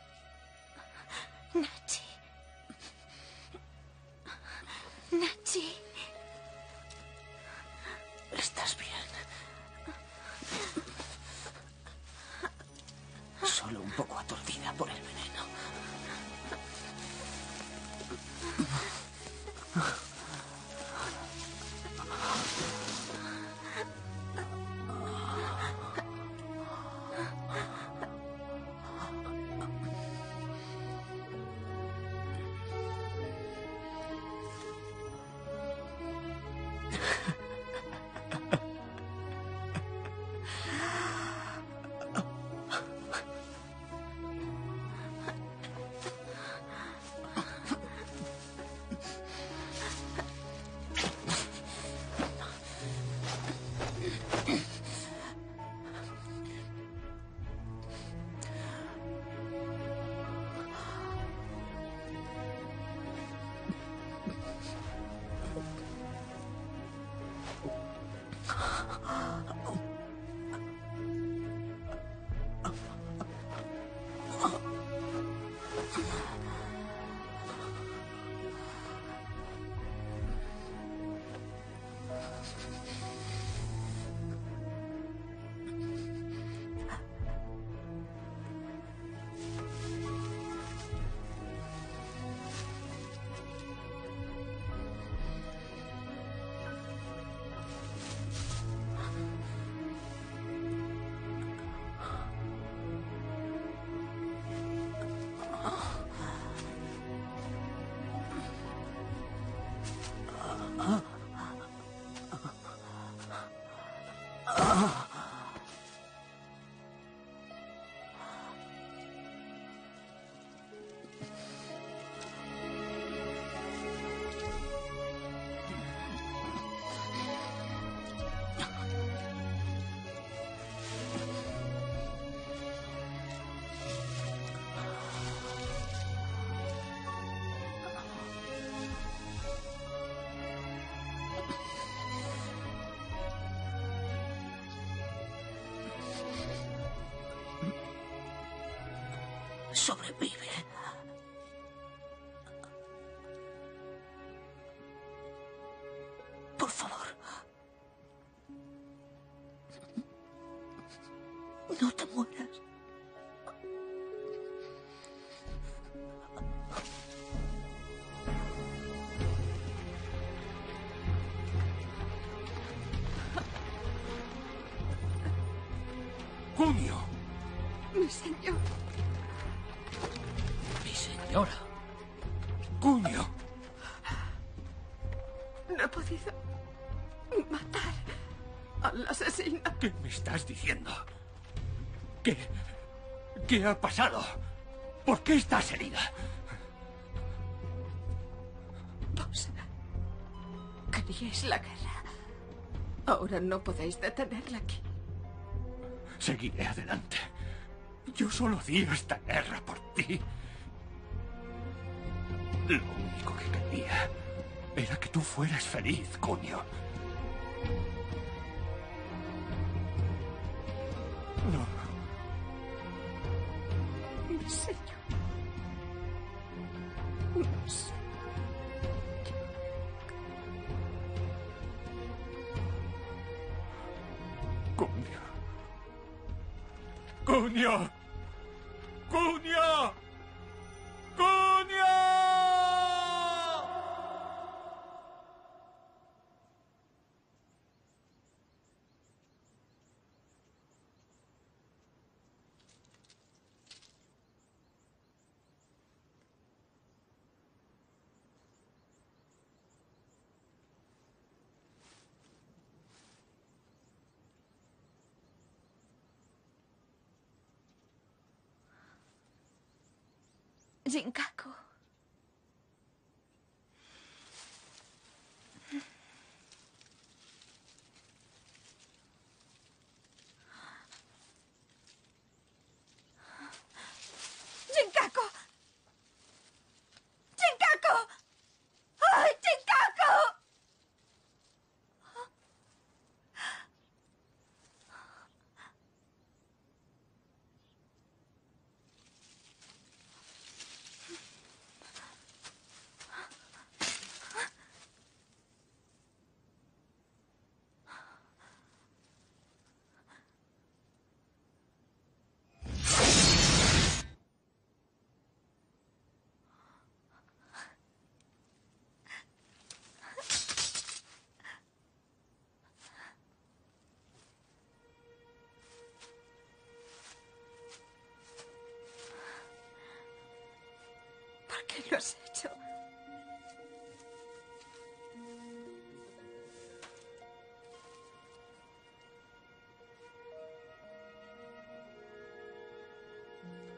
Nachi. Nachi. ¿Estás bien? Solo un poco aturdida por el veneno. Sobrevive. Por favor. No te mueras. ¡Cunio! Mi señor. Señora. ¡Cunio! No he podido matar al asesino. ¿Qué me estás diciendo? ¿Qué ha pasado? ¿Por qué estás herida? Vos queríais la guerra. Ahora no podéis detenerla aquí. Seguiré adelante. Yo solo di esta guerra por ti. Lo único que quería era que tú fueras feliz, Cunio. No. Mi señor. Mi señor. Cunio. ¡Cunio! ¡Cunio! ¡Cunio! Jinkaku. Jinkaku. Jinkaku. ¡Ay, Jinkaku!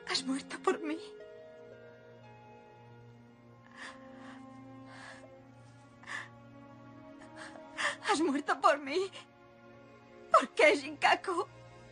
Has muerto por mí. Has muerto por mí. ¿Por qué, Shinkaku?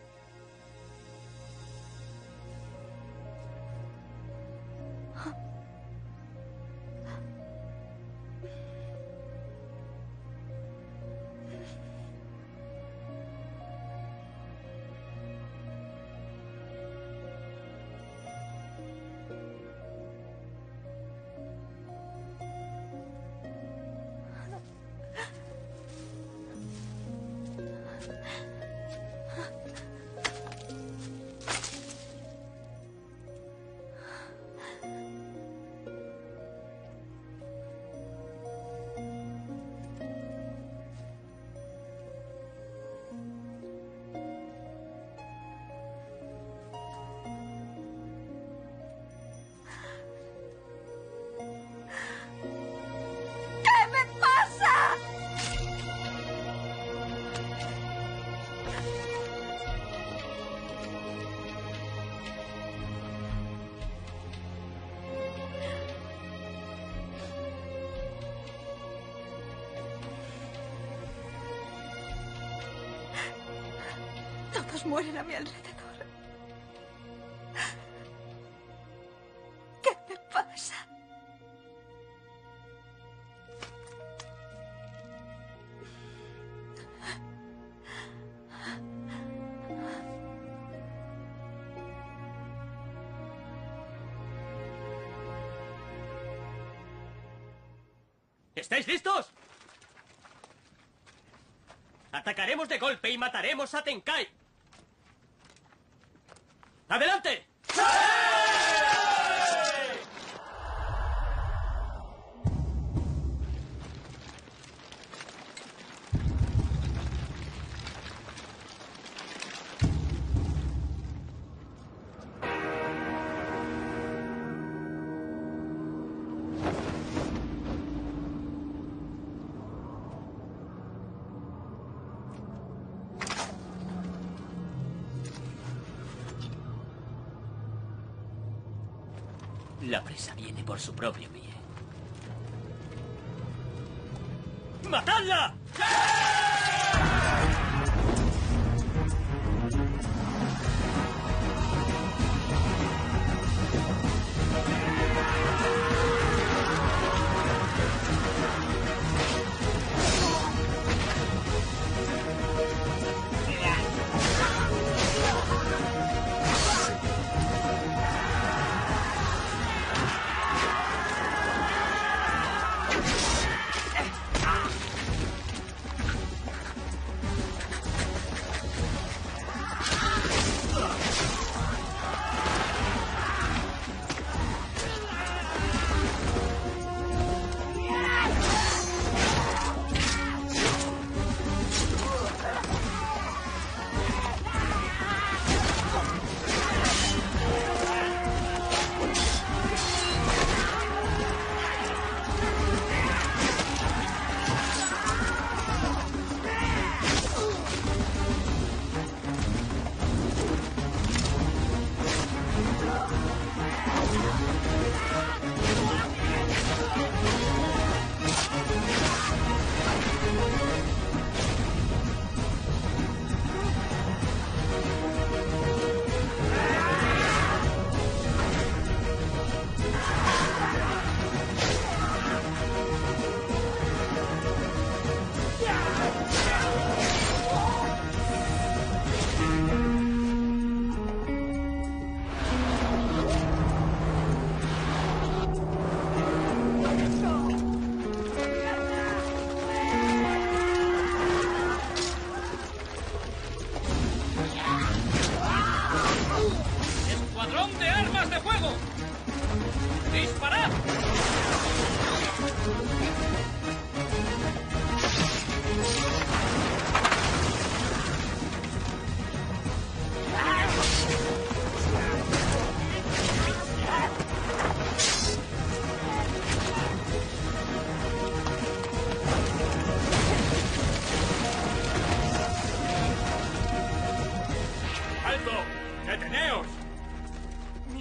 Todos mueren a mi alrededor. ¿Qué me pasa? ¿Estáis listos? Atacaremos de golpe y mataremos a Tenkai. ¡Adelante! La presa viene por su propio pie. ¡Matadla!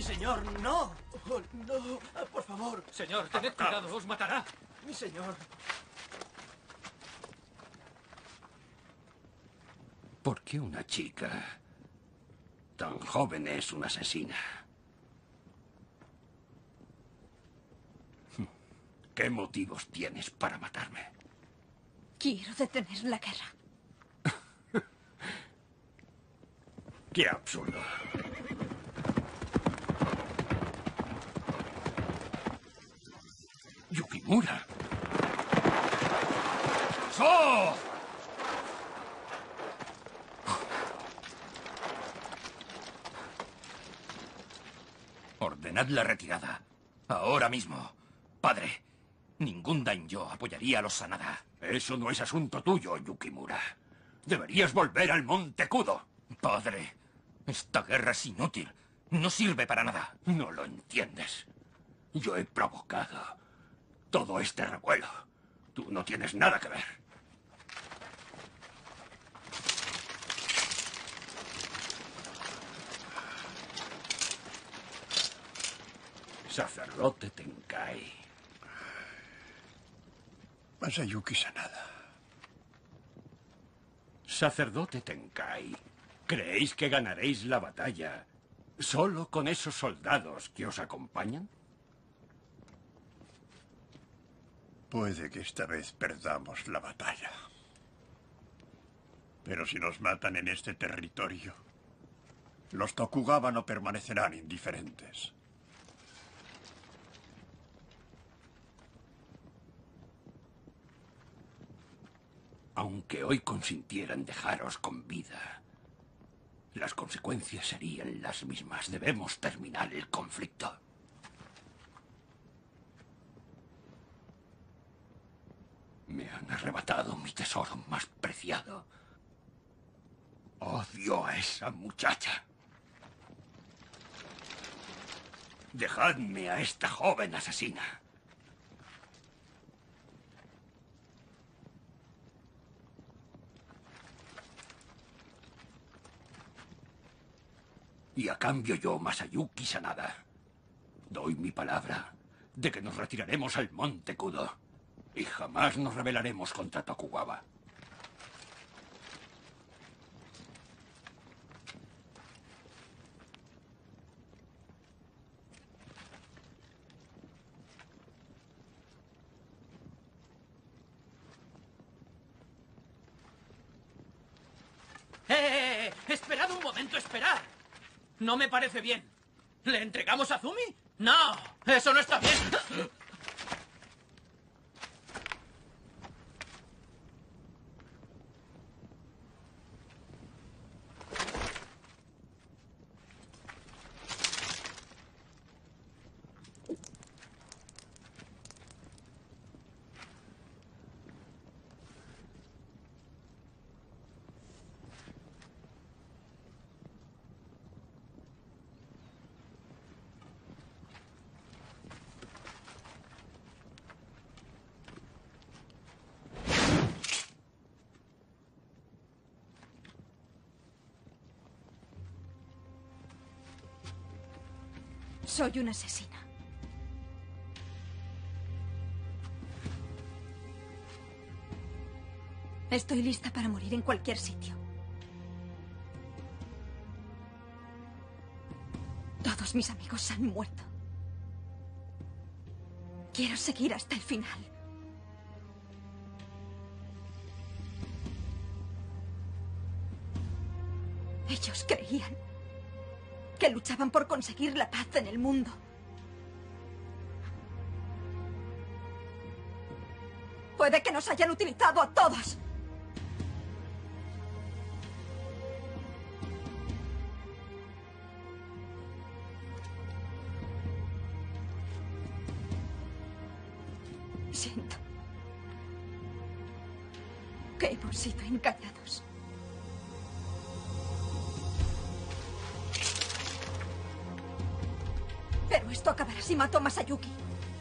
Mi señor, no. Oh, no, por favor. Señor, tened cuidado, os matará. Mi señor. ¿Por qué una chica tan joven es una asesina? ¿Qué motivos tienes para matarme? Quiero detener la guerra. ¡Qué absurdo! ¡Yukimura! ¡So! Ordenad la retirada. Ahora mismo. Padre, ningún daimyo apoyaría a los Sanada. Eso no es asunto tuyo, Yukimura. Deberías volver al Monte Kudo. Padre, esta guerra es inútil. No sirve para nada. No lo entiendes. Yo he provocado todo este revuelo. Tú no tienes nada que ver. Sacerdote Tenkai. Masayuki Sanada. Sacerdote Tenkai, ¿creéis que ganaréis la batalla solo con esos soldados que os acompañan? Puede que esta vez perdamos la batalla. Pero si nos matan en este territorio, los Tokugawa no permanecerán indiferentes. Aunque hoy consintieran dejaros con vida, las consecuencias serían las mismas. Debemos terminar el conflicto. Me han arrebatado mi tesoro más preciado. Odio a esa muchacha. Dejadme a esta joven asesina. Y a cambio yo, Masayuki Sanada, doy mi palabra de que nos retiraremos al Monte Kudo y jamás nos rebelaremos contra Tokugawa. ¡Esperad un momento, esperad! No me parece bien. ¿Le entregamos a Azumi? ¡No! ¡Eso no está bien! Soy una asesina. Estoy lista para morir en cualquier sitio. Todos mis amigos han muerto. Quiero seguir hasta el final. Ellos creían que luchaban por conseguir la paz en el mundo. Puede que nos hayan utilizado a todos. Siento que hemos sido engañados. Pero esto acabará si mato a Masayuki.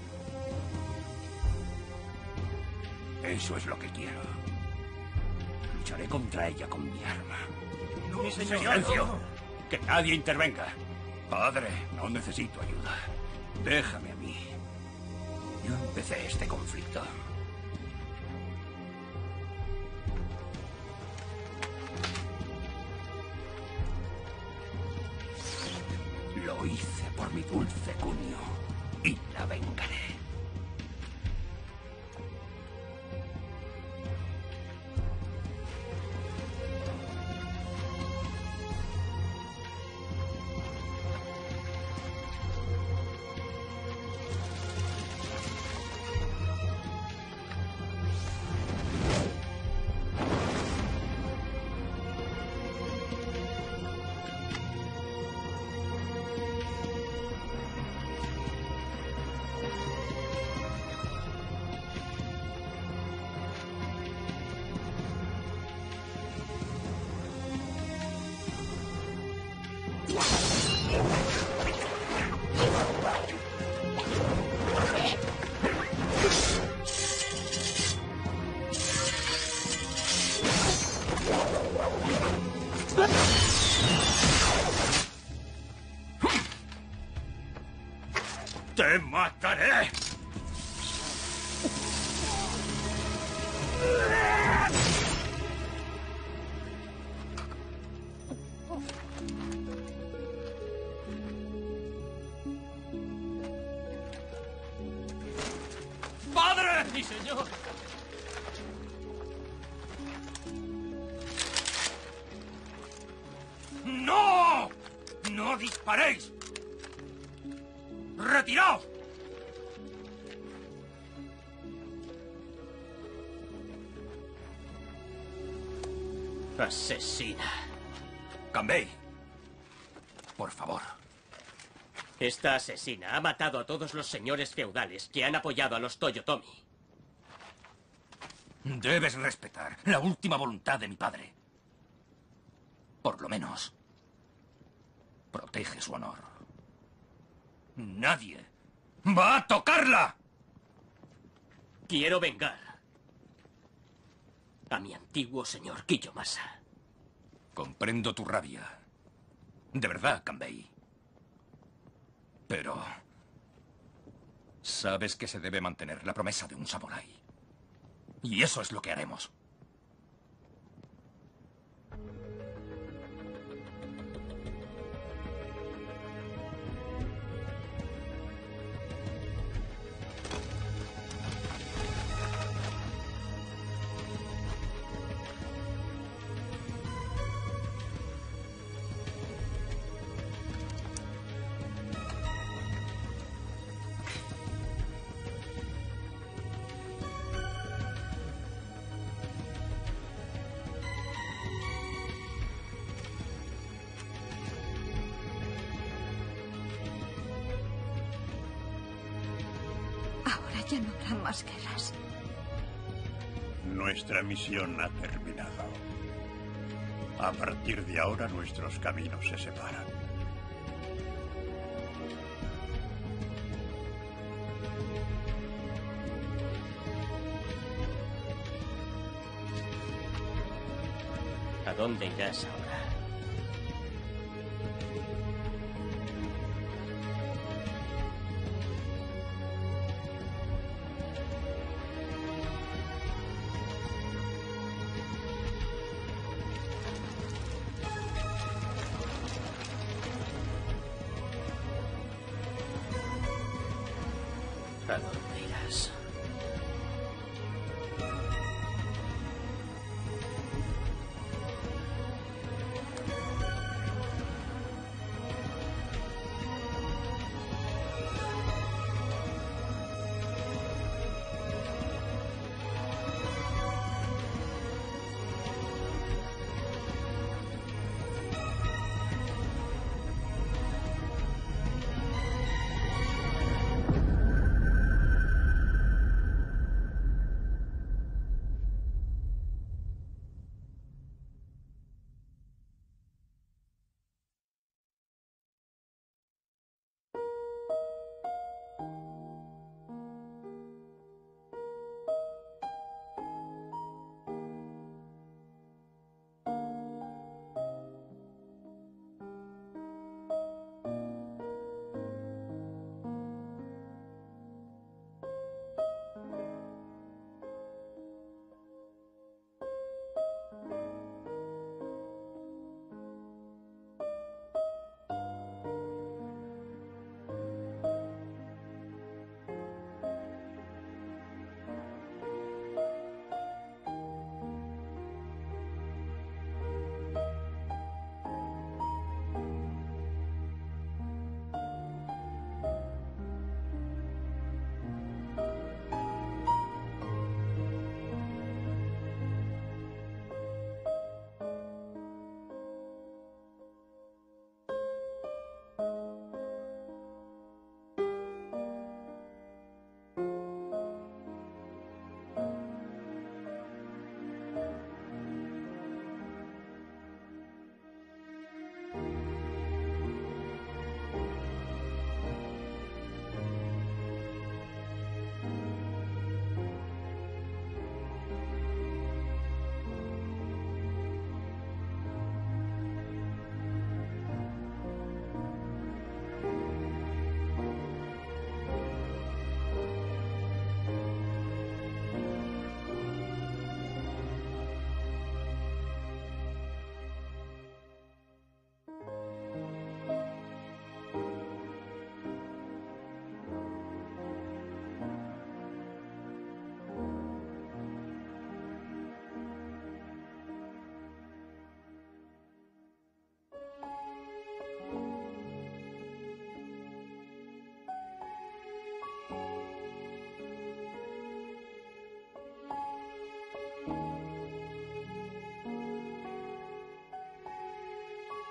Eso es lo que quiero. Lucharé contra ella con mi arma. No, mi señor. ¡Silencio! ¡Que nadie intervenga! Padre, no necesito ayuda. Déjame a mí. Yo empecé este conflicto. Lo hice por mi dulce Cunio y la vengaré. ¡Te mataré! ¡Padre! ¡Mi señor! ¡No! ¡No disparéis! ¡Retiraos! Asesina. Kanbei, por favor. Esta asesina ha matado a todos los señores feudales que han apoyado a los Toyotomi. Debes respetar la última voluntad de mi padre. Por lo menos, protege su honor. Nadie va a tocarla. Quiero vengar a mi antiguo señor Kiyomasa. Comprendo tu rabia. De verdad, Kanbei. Pero sabes que se debe mantener la promesa de un samurái. Y eso es lo que haremos. Ya no habrá más guerras. Nuestra misión ha terminado. A partir de ahora nuestros caminos se separan. ¿A dónde irás ahora? ¿A dónde irás?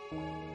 Sanada.